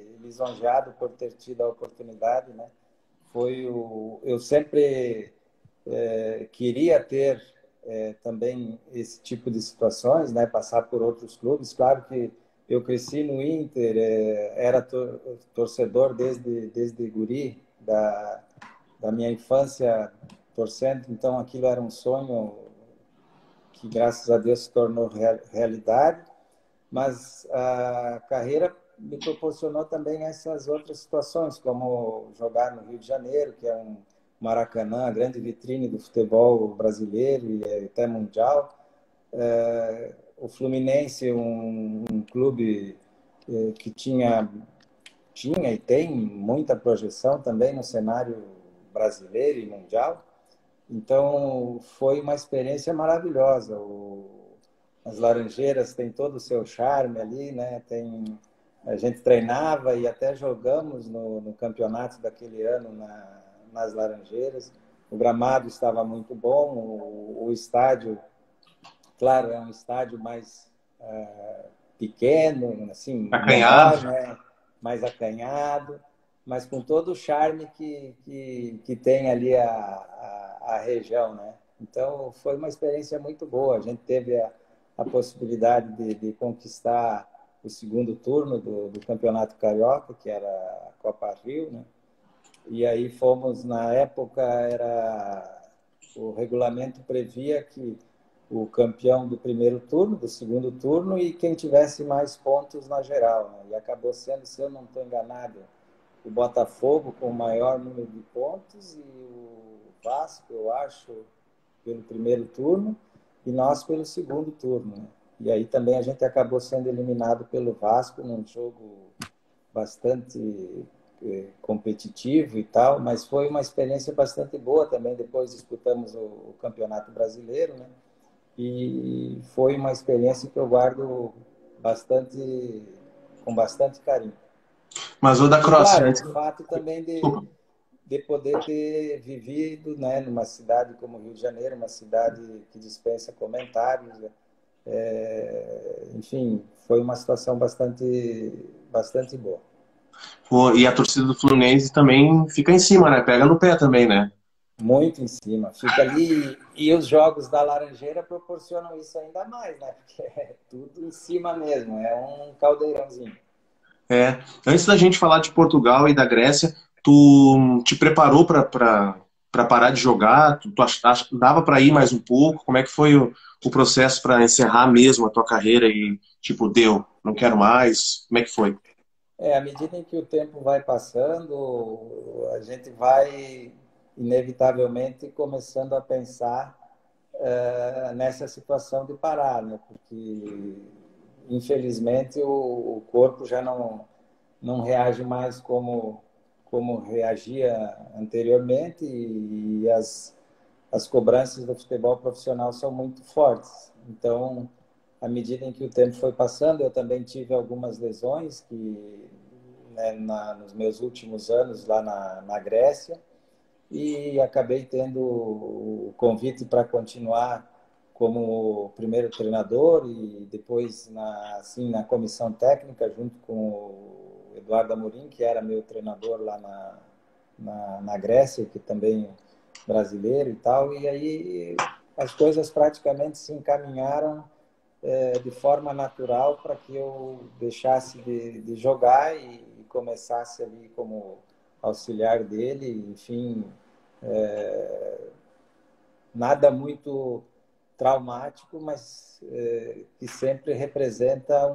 lisonjeado por ter tido a oportunidade, né? Eu sempre queria ter também esse tipo de situações, né? Passar por outros clubes. Claro que eu cresci no Inter, era torcedor desde guri, da minha infância torcendo, então aquilo era um sonho que, graças a Deus, se tornou realidade, mas a carreira me proporcionou também essas outras situações, como jogar no Rio de Janeiro, que é um Maracanã, a grande vitrine do futebol brasileiro e até mundial. O Fluminense, um clube que tinha e tem muita projeção também no cenário brasileiro e mundial. Então, foi uma experiência maravilhosa. As Laranjeiras têm todo o seu charme ali, né? A gente treinava e até jogamos no campeonato daquele ano nas Laranjeiras. O gramado estava muito bom, o estádio, claro, é um estádio mais pequeno, assim, Acanhado. menor, né? Mais acanhado, mas com todo o charme que tem ali a região, né? Então, foi uma experiência muito boa. A gente teve a possibilidade de conquistar o segundo turno do Campeonato Carioca, que era a Copa Rio, né? E aí fomos, na época, o regulamento previa que o campeão do primeiro turno, do segundo turno e quem tivesse mais pontos na geral, né? E acabou sendo, se eu não estou enganado, o Botafogo com o maior número de pontos e o Vasco, eu acho, pelo primeiro turno e nós pelo segundo turno, né? E aí também a gente acabou sendo eliminado pelo Vasco num jogo bastante competitivo e tal, mas foi uma experiência bastante boa também. Depois disputamos o Campeonato Brasileiro, né? E foi uma experiência que eu guardo com bastante carinho. Mas o da E, Cross, claro, antes. o fato também Desculpa. de poder ter vivido, né, numa cidade como Rio de Janeiro, uma cidade que dispensa comentários. Enfim, foi uma situação bastante boa. Pô, e a torcida do Fluminense também fica em cima, né? Pega no pé também, né? Muito em cima. Fica ali. E os jogos da Laranjeira proporcionam isso ainda mais, né? Porque é tudo em cima mesmo. É um caldeirãozinho. É. Antes da gente falar de Portugal e da Grécia, tu te preparou para parar de jogar? Dava para ir mais um pouco? Como é que foi o processo para encerrar mesmo a tua carreira e tipo, deu, não quero mais? Como é que foi? À medida em que o tempo vai passando, a gente vai inevitavelmente começando a pensar nessa situação de parar, né? Porque infelizmente o corpo já não reage mais como reagia anteriormente e as cobranças do futebol profissional são muito fortes. Então, à medida em que o tempo foi passando, eu também tive algumas lesões que, né, nos meus últimos anos lá na Grécia, e acabei tendo o convite para continuar como primeiro treinador e depois na comissão técnica, junto com o Eduardo Amorim, que era meu treinador lá na Grécia, que também é brasileiro e tal. E aí as coisas praticamente se encaminharam de forma natural para que eu deixasse de jogar e começasse ali como auxiliar dele, enfim, nada muito traumático, mas que sempre representa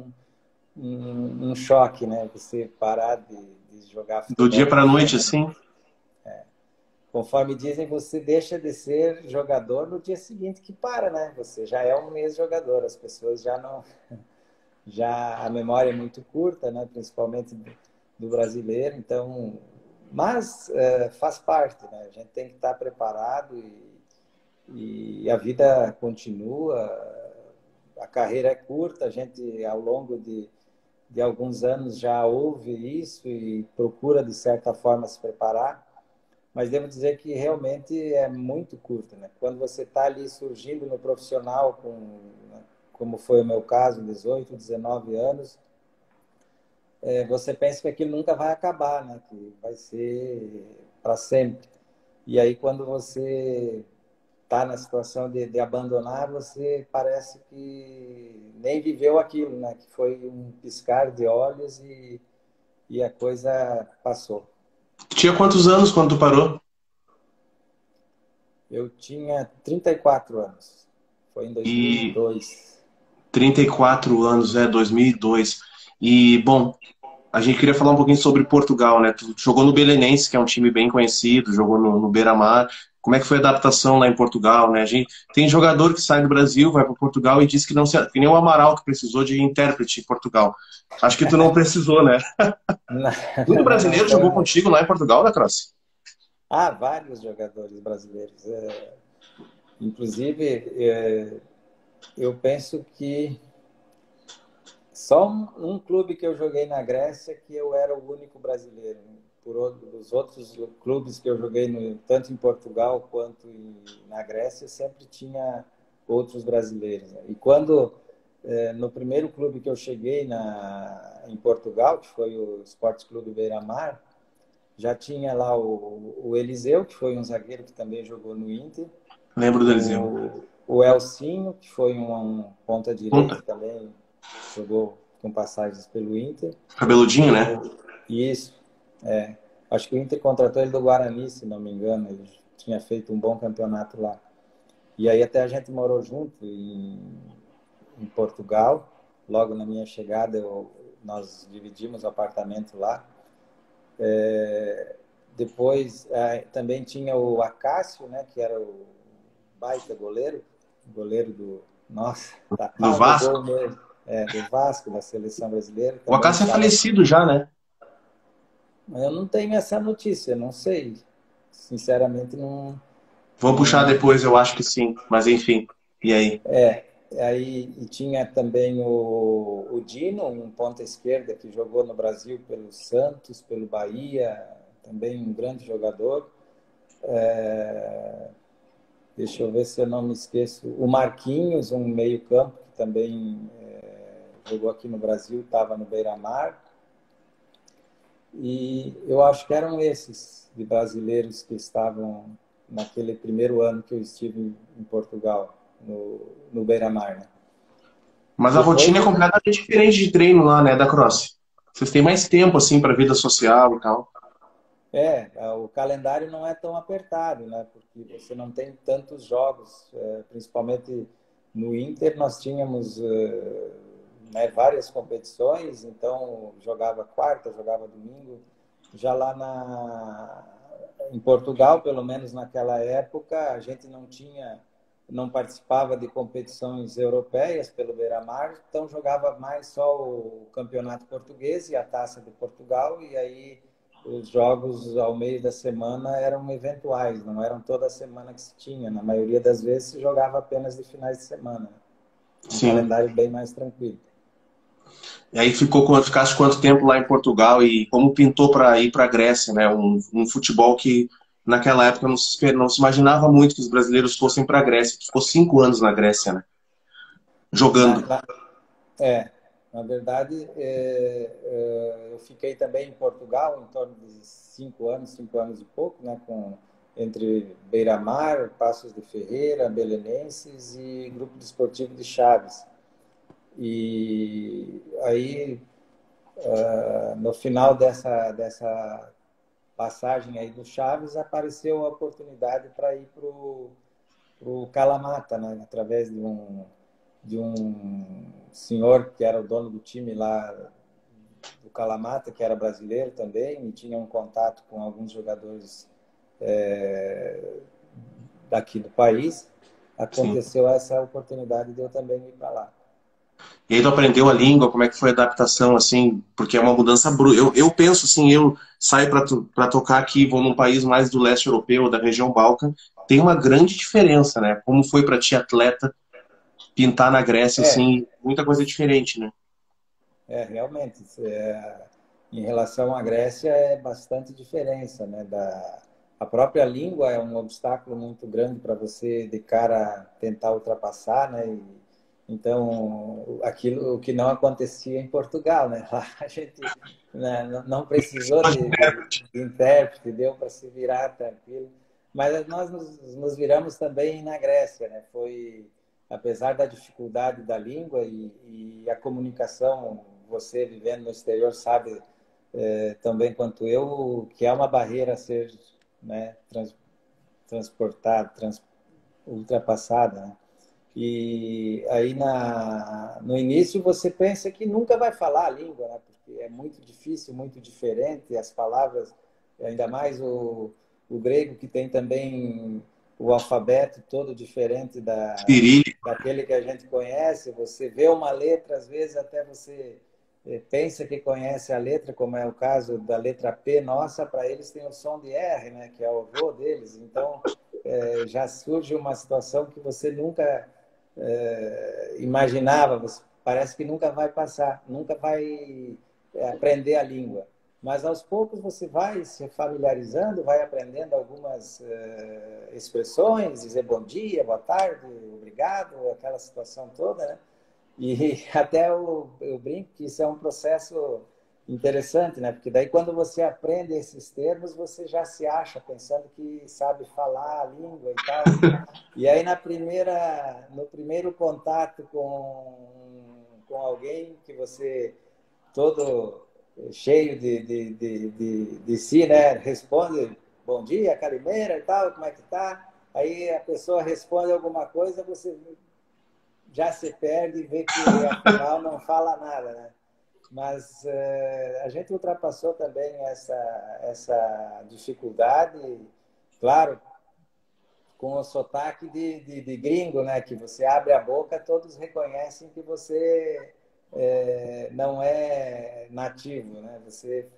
um choque, né? Você parar de jogar Do dia futebol para a noite, profissional. assim? Conforme dizem, você deixa de ser jogador no dia seguinte que para, né? Você já é um ex-jogador, as pessoas já não... Já a memória é muito curta, né? Principalmente do brasileiro, então... Mas faz parte, né? A gente tem que estar preparado e a vida continua, a carreira é curta, a gente, ao longo de alguns anos, já ouve isso e procura, de certa forma, se preparar, mas devo dizer que realmente é muito curta, né? Quando você está ali surgindo no profissional, né, como foi o meu caso, 18, 19 anos, você pensa que aquilo nunca vai acabar, né? Que vai ser para sempre. E aí, quando você está na situação de abandonar, você parece que nem viveu aquilo, né? Que foi um piscar de olhos e a coisa passou. Tu tinha quantos anos quando tu parou? Eu tinha 34 anos. Foi em E 2002. 34 anos, 2002. E, bom, a gente queria falar um pouquinho sobre Portugal, né? Tu jogou no Belenenses, que é um time bem conhecido, jogou no Beira-Mar. Como é que foi a adaptação lá em Portugal, né? A gente tem jogador que sai do Brasil, vai para Portugal e diz que não se, que nem o Amaral que precisou de intérprete em Portugal. Acho que tu não precisou, né? Não, Muito não brasileiro foi jogou uma... contigo lá em Portugal, né, Cross? Há vários jogadores brasileiros. Inclusive, eu penso que só um clube que eu joguei na Grécia que eu era o único brasileiro. Os outros clubes que eu joguei, tanto em Portugal quanto na Grécia, sempre tinha outros brasileiros. E quando, no primeiro clube que eu cheguei em Portugal, que foi o Esporte Clube Beira-Mar, já tinha lá o Eliseu, que foi um zagueiro que também jogou no Inter, Lembro do Eliseu. o Elcinho, que foi um ponta-direita Ponta. também, jogou com passagens pelo Inter. Cabeludinho, né? Isso, acho que o Inter contratou ele do Guarani, se não me engano, ele tinha feito um bom campeonato lá. E aí até a gente morou junto em Portugal, logo na minha chegada nós dividimos o apartamento lá. Depois também tinha o Acácio, né, que era o baita goleiro do... Nossa, Do Vasco. gol mesmo. Do Vasco, da seleção brasileira. O Acácio é falecido já, né? Mas eu não tenho essa notícia, não sei. Sinceramente, não... Vamos puxar depois, eu acho que sim. Mas enfim, e aí? Aí e tinha também o Dino, um ponta esquerda que jogou no Brasil pelo Santos, pelo Bahia, também um grande jogador. Deixa eu ver se eu não me esqueço. O Marquinhos, um meio-campo que também jogou aqui no Brasil, estava no Beira-Mar. E eu acho que eram esses de brasileiros que estavam naquele primeiro ano que eu estive em Portugal, no Beira-Mar, né? Mas a rotina é completamente diferente de treino lá, né, da Cross. Vocês têm mais tempo, assim, para vida social e tal. O calendário não é tão apertado, né? Porque você não tem tantos jogos, principalmente no Inter nós tínhamos várias competições, então jogava quarta, jogava domingo. Já lá em Portugal, pelo menos naquela época, a gente não participava de competições europeias pelo Beira-Mar, então jogava mais só o Campeonato Português e a Taça de Portugal, e aí os jogos ao meio da semana eram eventuais, não eram toda semana que se tinha. Na maioria das vezes se jogava apenas de finais de semana. Um calendário bem mais tranquilo. E aí ficaste quanto tempo lá em Portugal e como pintou para ir para a Grécia, né? Um futebol que naquela época não se imaginava muito que os brasileiros fossem para a Grécia. Tu ficou 5 anos na Grécia, né? Jogando. Na verdade, eu fiquei também em Portugal em torno de 5 anos e pouco, né? Entre Beira-Mar, Passos de Ferreira, Belenenses e Grupo Desportivo de Chaves. E aí, no final dessa passagem aí do Chaves, apareceu a oportunidade para ir para o Kalamata, né? Através de um senhor que era o dono do time lá do Kalamata, que era brasileiro também, e tinha um contato com alguns jogadores daqui do país. Aconteceu essa oportunidade de eu também ir para lá. E aí tu aprendeu a língua, como é que foi a adaptação, assim, porque é uma mudança brusca. Eu penso assim, eu saio para tocar aqui, vou num país mais do leste europeu, da região Balcã, tem uma grande diferença, né? Como foi para ti, atleta, pintar na Grécia, assim, muita coisa diferente, né? Realmente. Em relação à Grécia, é bastante diferença, né? A própria língua é um obstáculo muito grande para você, de cara, tentar ultrapassar, né? Então, o que não acontecia em Portugal, né? Lá a gente não precisou de intérprete, deu para se virar tranquilo. Mas nós nos viramos também na Grécia, né? Foi, apesar da dificuldade da língua e a comunicação, você vivendo no exterior sabe também quanto eu, que é uma barreira a ser, né, transportada, ultrapassada, né? E aí no início você pensa que nunca vai falar a língua, né? Porque é muito difícil, muito diferente, as palavras, ainda mais o grego, que tem também o alfabeto todo diferente Cirílico. daquele que a gente conhece. Você vê uma letra, às vezes até você pensa que conhece a letra, como é o caso da letra P nossa, para eles tem o som de R, né? Que é o vô deles. Então, já surge uma situação que você nunca imaginava, parece que nunca vai passar, nunca vai aprender a língua. Mas aos poucos você vai se familiarizando, vai aprendendo algumas expressões, dizer bom dia, boa tarde, obrigado, aquela situação toda, né? E até eu brinco que isso é um processo interessante, né? Porque daí quando você aprende esses termos, você já se acha pensando que sabe falar a língua e tal. E aí no primeiro contato com alguém que você todo cheio de si, né? Responde bom dia, calimeira e tal, como é que tá? Aí a pessoa responde alguma coisa, você já se perde e vê que afinal não fala nada, né? Mas a gente ultrapassou também essa dificuldade, claro, com o sotaque de gringo, né? Que você abre a boca, todos reconhecem que você não é nativo, né? Você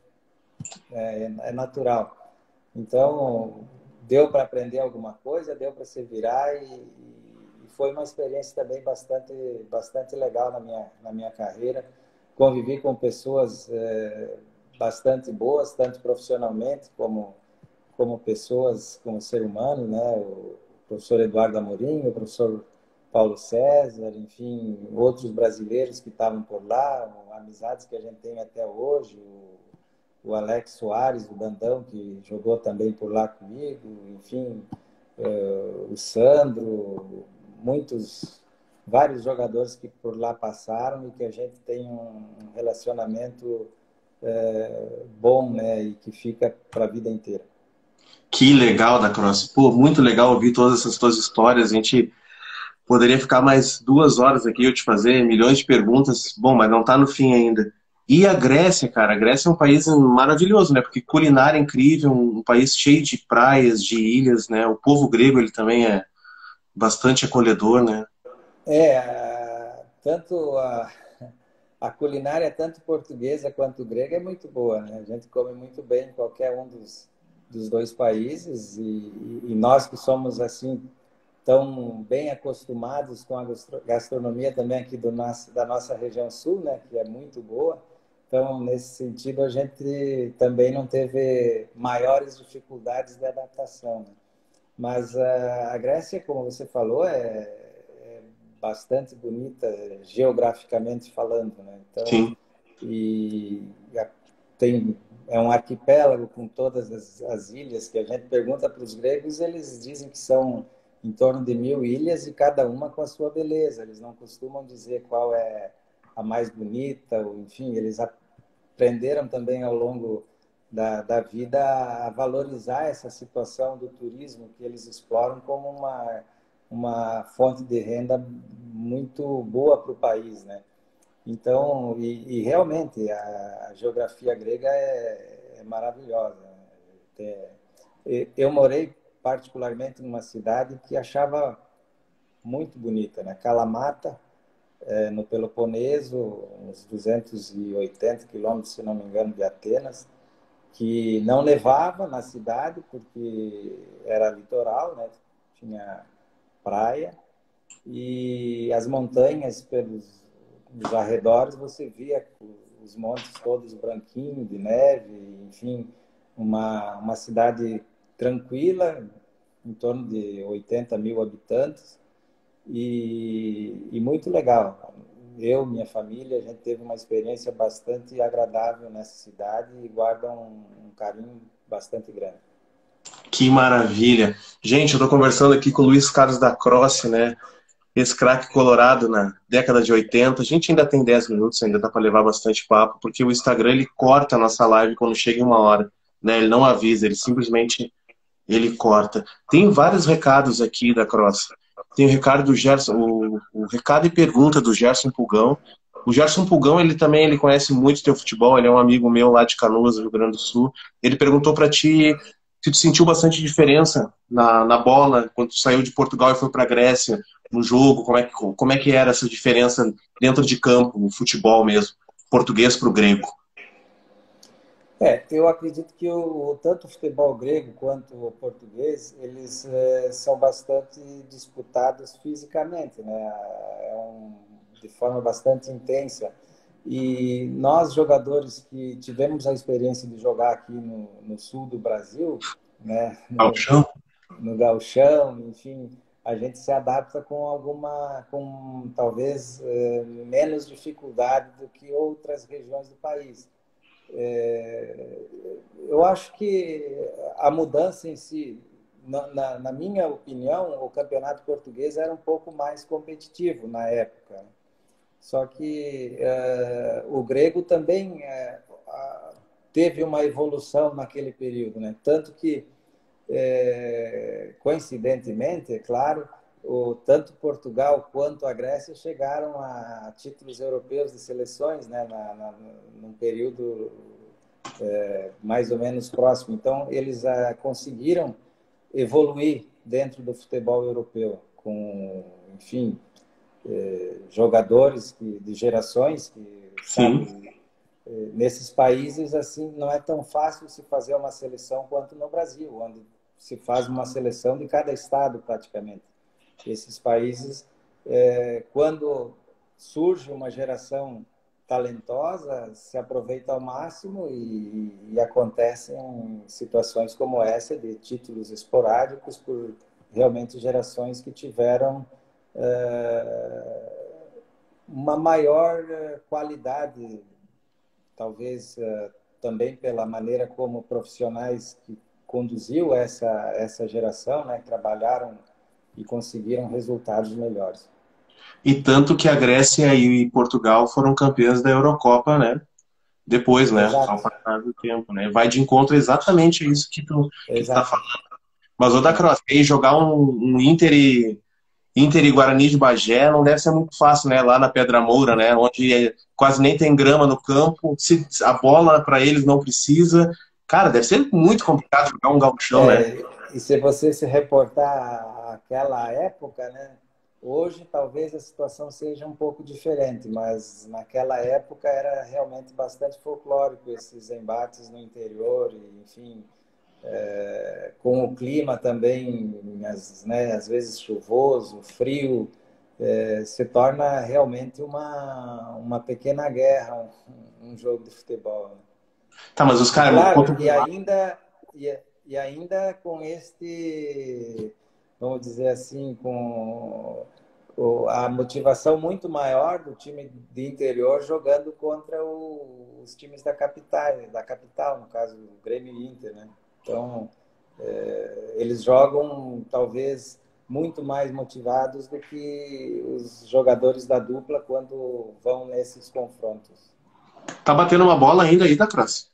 é natural. Então, deu para aprender alguma coisa, deu para se virar e foi uma experiência também bastante legal na minha carreira. Convivi com pessoas bastante boas, tanto profissionalmente como pessoas, como ser humano, né? O professor Eduardo Amorim, o professor Paulo César, enfim, outros brasileiros que estavam por lá, amizades que a gente tem até hoje, o Alex Soares, o Dandão, que jogou também por lá comigo, enfim, o Sandro, vários jogadores que por lá passaram e que a gente tem um relacionamento bom, né, e que fica para a vida inteira. Que legal, da Cross. Pô, muito legal ouvir todas essas tuas histórias. A gente poderia ficar mais 2 horas aqui eu te fazer milhões de perguntas. Bom, mas não tá no fim ainda. E a Grécia, cara? A Grécia é um país maravilhoso, né? Porque culinária é incrível, um país cheio de praias, de ilhas, né? O povo grego, ele também é bastante acolhedor, né? Tanto a culinária, tanto portuguesa quanto grega, é muito boa, né? A gente come muito bem em qualquer um dos dois países e nós que somos assim tão bem acostumados com a gastronomia também aqui da nossa região sul, né? Que é muito boa. Então, nesse sentido, a gente também não teve maiores dificuldades de adaptação, né? Mas a Grécia, como você falou, é bastante bonita geograficamente falando, né? Então, Sim. e tem é um arquipélago com todas as ilhas que a gente pergunta para os gregos, eles dizem que são em torno de 1.000 ilhas e cada uma com a sua beleza. Eles não costumam dizer qual é a mais bonita, ou, enfim, eles aprenderam também ao longo da vida a valorizar essa situação do turismo que eles exploram como uma fonte de renda muito boa para o país, né? Então, e realmente a geografia grega é maravilhosa. Eu morei particularmente numa cidade que achava muito bonita, né? Kalamata, no Peloponeso, uns 280 quilômetros, se não me engano, de Atenas, que não nevava na cidade porque era litoral, né? Tinha praia e as montanhas pelos arredores você via os montes todos branquinhos de neve, enfim, uma cidade tranquila, em torno de 80.000 habitantes e muito legal. Eu, minha família, a gente teve uma experiência bastante agradável nessa cidade e guarda um carinho bastante grande. Que maravilha. Gente, eu tô conversando aqui com o Luiz Carlos da Croce, né? Esse craque colorado na década de 80. A gente ainda tem 10 minutos, ainda dá para levar bastante papo, porque o Instagram ele corta a nossa live quando chega em uma hora, né? Ele não avisa, ele simplesmente ele corta. Tem vários recados aqui da Cross. Tem o recado do Gerson, o recado e pergunta do Gerson Pulgão. O Gerson Pulgão, ele também ele conhece muito teu futebol, ele é um amigo meu lá de Canoas, Rio Grande do Sul. Ele perguntou para ti se tu sentiu bastante diferença na bola quando tu saiu de Portugal e foi para Grécia, no jogo, como é que era essa diferença dentro de campo, no futebol mesmo, português para o grego. Eu acredito que tanto o futebol grego quanto o português, eles são bastante disputados fisicamente, né? De forma bastante intensa. E nós, jogadores que tivemos a experiência de jogar aqui no sul do Brasil, né? Gauchão? No gauchão, enfim, a gente se adapta com talvez menos dificuldade do que outras regiões do país. Eu acho que a mudança em si, na minha opinião, o campeonato português era um pouco mais competitivo na época. Só que o grego também teve uma evolução naquele período, né? Tanto que, coincidentemente, é claro, tanto Portugal quanto a Grécia chegaram a títulos europeus de seleções, né? Num período mais ou menos próximo. Então, eles conseguiram evoluir dentro do futebol europeu, com, enfim, jogadores de gerações que, Sim. sabe, nesses países assim não é tão fácil se fazer uma seleção quanto no Brasil, onde se faz uma seleção de cada estado praticamente. Esses países, quando surge uma geração talentosa, se aproveita ao máximo e acontecem situações como essa de títulos esporádicos por realmente gerações que tiveram uma maior qualidade, talvez também pela maneira como profissionais que conduziu essa geração, né, trabalharam e conseguiram resultados melhores. E tanto que a Grécia e Portugal foram campeãs da Eurocopa, né? Depois, né? Ao Exato, passar do tempo, né? Vai de encontro exatamente a isso que tu tá exato. falando. Mas o da Cross, aí jogar um Inter e Guarani de Bagé não deve ser muito fácil, né? Lá na Pedra Moura, né? Onde quase nem tem grama no campo, se a bola para eles não precisa. Cara, deve ser muito complicado jogar um gauchão, né? E se você se reportar àquela época, né? Hoje talvez a situação seja um pouco diferente, mas naquela época era realmente bastante folclórico esses embates no interior, e, enfim, com o clima também, né, às vezes chuvoso, frio, se torna realmente uma pequena guerra, um jogo de futebol, né? Tá, mas os E caras é muito claro, complicado. e ainda com vamos dizer assim, com a motivação muito maior do time de interior jogando contra os times da capital, no caso, o Grêmio e Inter, né? Então, eles jogam talvez muito mais motivados do que os jogadores da dupla quando vão nesses confrontos. Tá batendo uma bola ainda aí da Cross.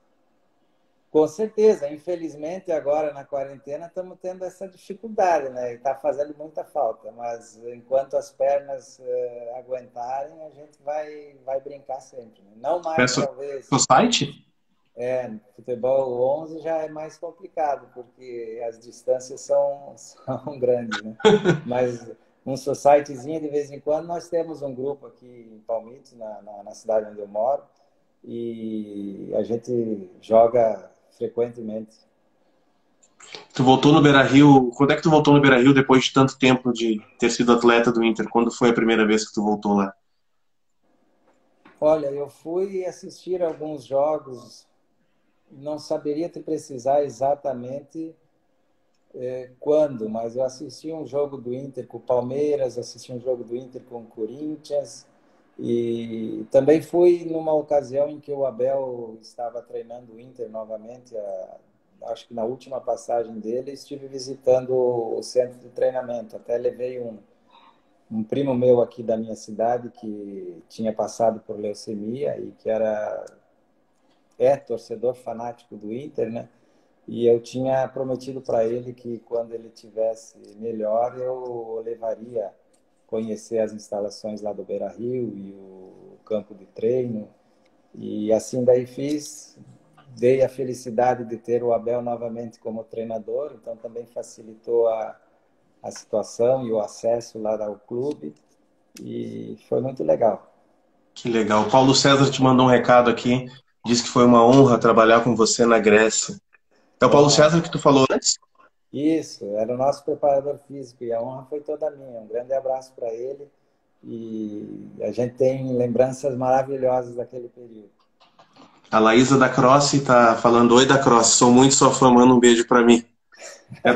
Com certeza, infelizmente agora na quarentena estamos tendo essa dificuldade, né? Está fazendo muita falta, mas enquanto as pernas aguentarem, a gente vai brincar sempre, né? Não mais Peço talvez, no site? futebol 11 já é mais complicado, porque as distâncias são grandes, né? Mas um societyzinho de vez em quando, nós temos um grupo aqui em Palmitos, na cidade onde eu moro, e a gente joga frequentemente. Tu voltou no Beira-Rio. Quando é que tu voltou no Beira-Rio depois de tanto tempo de ter sido atleta do Inter? Quando foi a primeira vez que tu voltou lá? Olha, eu fui assistir alguns jogos, não saberia te precisar exatamente quando, mas eu assisti um jogo do Inter com o Palmeiras, assisti um jogo do Inter com o Corinthians, e também fui numa ocasião em que o Abel estava treinando o Inter novamente, acho que na última passagem dele, estive visitando o centro de treinamento. Até levei um primo meu aqui da minha cidade que tinha passado por leucemia e que é torcedor fanático do Inter, né? E eu tinha prometido para ele que quando ele tivesse melhor, eu o levaria conhecer as instalações lá do Beira-Rio e o campo de treino. E assim daí fiz, dei a felicidade de ter o Abel novamente como treinador, então também facilitou a situação e o acesso lá ao clube, e foi muito legal. Que legal. O Paulo César te mandou um recado aqui, diz que foi uma honra trabalhar com você na Grécia. É o Paulo Ah, César que tu falou antes? isso, era o nosso preparador físico e a honra foi toda minha. Um grande abraço para ele e a gente tem lembranças maravilhosas daquele período. A Laísa da Cross tá falando: oi da Cross, sou muito sua fã, manda um beijo pra mim. É,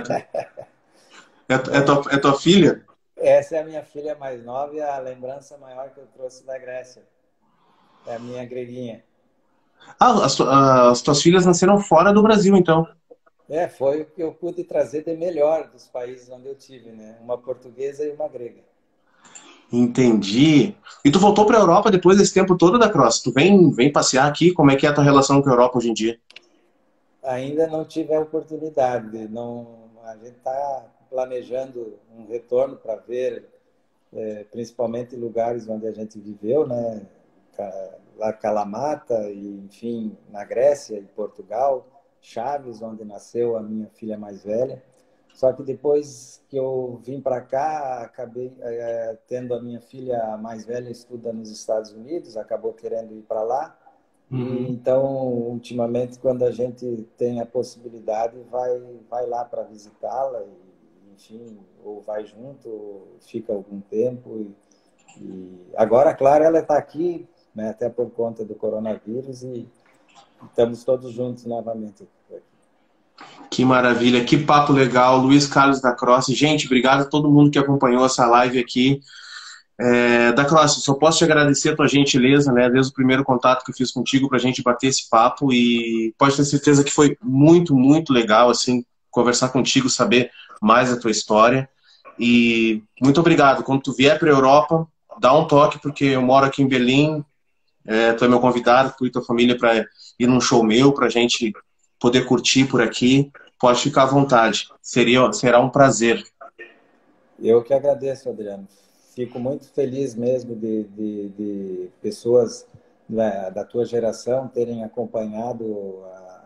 é tua filha? Essa é a minha filha mais nova e a lembrança maior que eu trouxe da Grécia. É a minha greguinha. Ah, as tuas filhas nasceram fora do Brasil, então. Foi o que eu pude trazer de melhor dos países onde eu tive, né? Uma portuguesa e uma grega. Entendi. E tu voltou pra Europa depois desse tempo todo da Cross. Tu vem passear aqui? Como é que é a tua relação com a Europa hoje em dia? Ainda não tive a oportunidade. Não, a gente está planejando um retorno para ver, principalmente lugares onde a gente viveu, né? Lá Kalamata e, enfim, na Grécia e Portugal, Chaves, onde nasceu a minha filha mais velha. Só que depois que eu vim para cá, acabei tendo a minha filha mais velha estuda nos Estados Unidos, acabou querendo ir para lá. E Uhum. então, ultimamente, quando a gente tem a possibilidade, vai lá para visitá-la, e, enfim, ou vai junto, ou fica algum tempo. E agora, claro, ela está aqui, né, até por conta do coronavírus, e estamos todos juntos novamente. Que maravilha, que papo legal. Luiz Carlos da Cross. Gente, obrigado a todo mundo que acompanhou essa live aqui. Da Cross, só posso te agradecer a tua gentileza, né? Desde o primeiro contato que eu fiz contigo para a gente bater esse papo, e pode ter certeza que foi muito, muito legal, assim, conversar contigo, saber mais a tua história. E muito obrigado. Quando tu vier para a Europa, dá um toque, porque eu moro aqui em Berlim, tu é meu convidado, tu e tua família, para ir num show meu, para a gente poder curtir por aqui. Pode ficar à vontade. Será um prazer. Eu que agradeço, Adriano. Fico muito feliz mesmo de pessoas da tua geração terem acompanhado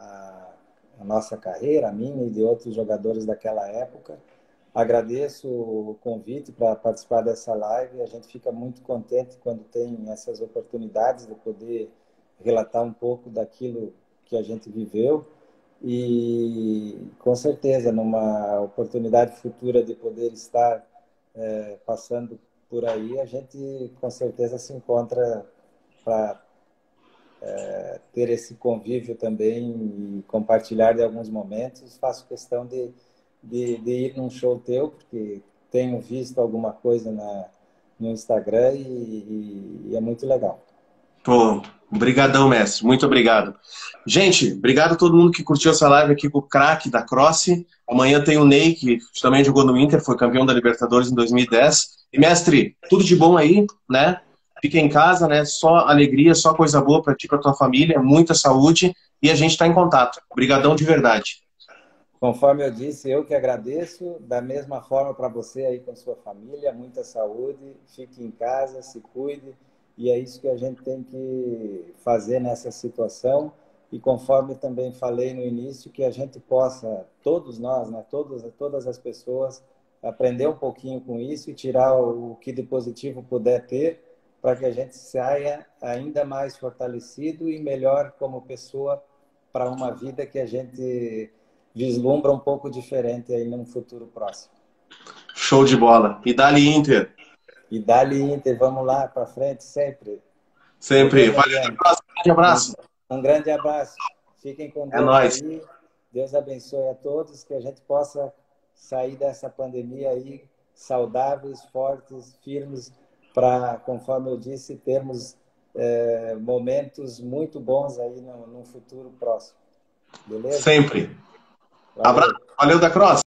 a nossa carreira, a minha e de outros jogadores daquela época. Agradeço o convite para participar dessa live. A gente fica muito contente quando tem essas oportunidades de poder relatar um pouco daquilo que a gente viveu. E com certeza, numa oportunidade futura de poder estar passando por aí, a gente com certeza se encontra para ter esse convívio também e compartilhar de alguns momentos. Faço questão de ir num show teu, porque tenho visto alguma coisa no Instagram e é muito legal. Pô, brigadão, mestre. Muito obrigado. Gente, obrigado a todo mundo que curtiu essa live aqui com o craque da Cross. Amanhã tem o Ney, que também jogou no Inter, foi campeão da Libertadores em 2010. E, mestre, tudo de bom aí, né? Fica em casa, né? Só alegria, só coisa boa para ti, para tua família, muita saúde, e a gente está em contato. Obrigadão de verdade. Conforme eu disse, eu que agradeço. Da mesma forma para você aí com sua família, muita saúde, fique em casa, se cuide. E é isso que a gente tem que fazer nessa situação. E conforme também falei no início, que a gente possa, todos nós, né, todas as pessoas, aprender um pouquinho com isso e tirar o que de positivo puder ter, para que a gente saia ainda mais fortalecido e melhor como pessoa para uma vida que a gente vislumbra um pouco diferente aí num futuro próximo. Show de bola. E dali, Inter. E dali Inter, vamos lá para frente sempre. Sempre. Beleza, Valeu, Adriano? um grande abraço. Um grande abraço. Fiquem com É Deus nóis. aí. Deus abençoe a todos, que a gente possa sair dessa pandemia aí saudáveis, fortes, firmes, para, conforme eu disse, termos momentos muito bons aí no futuro próximo. Beleza? Sempre. Abraço, valeu da Cross.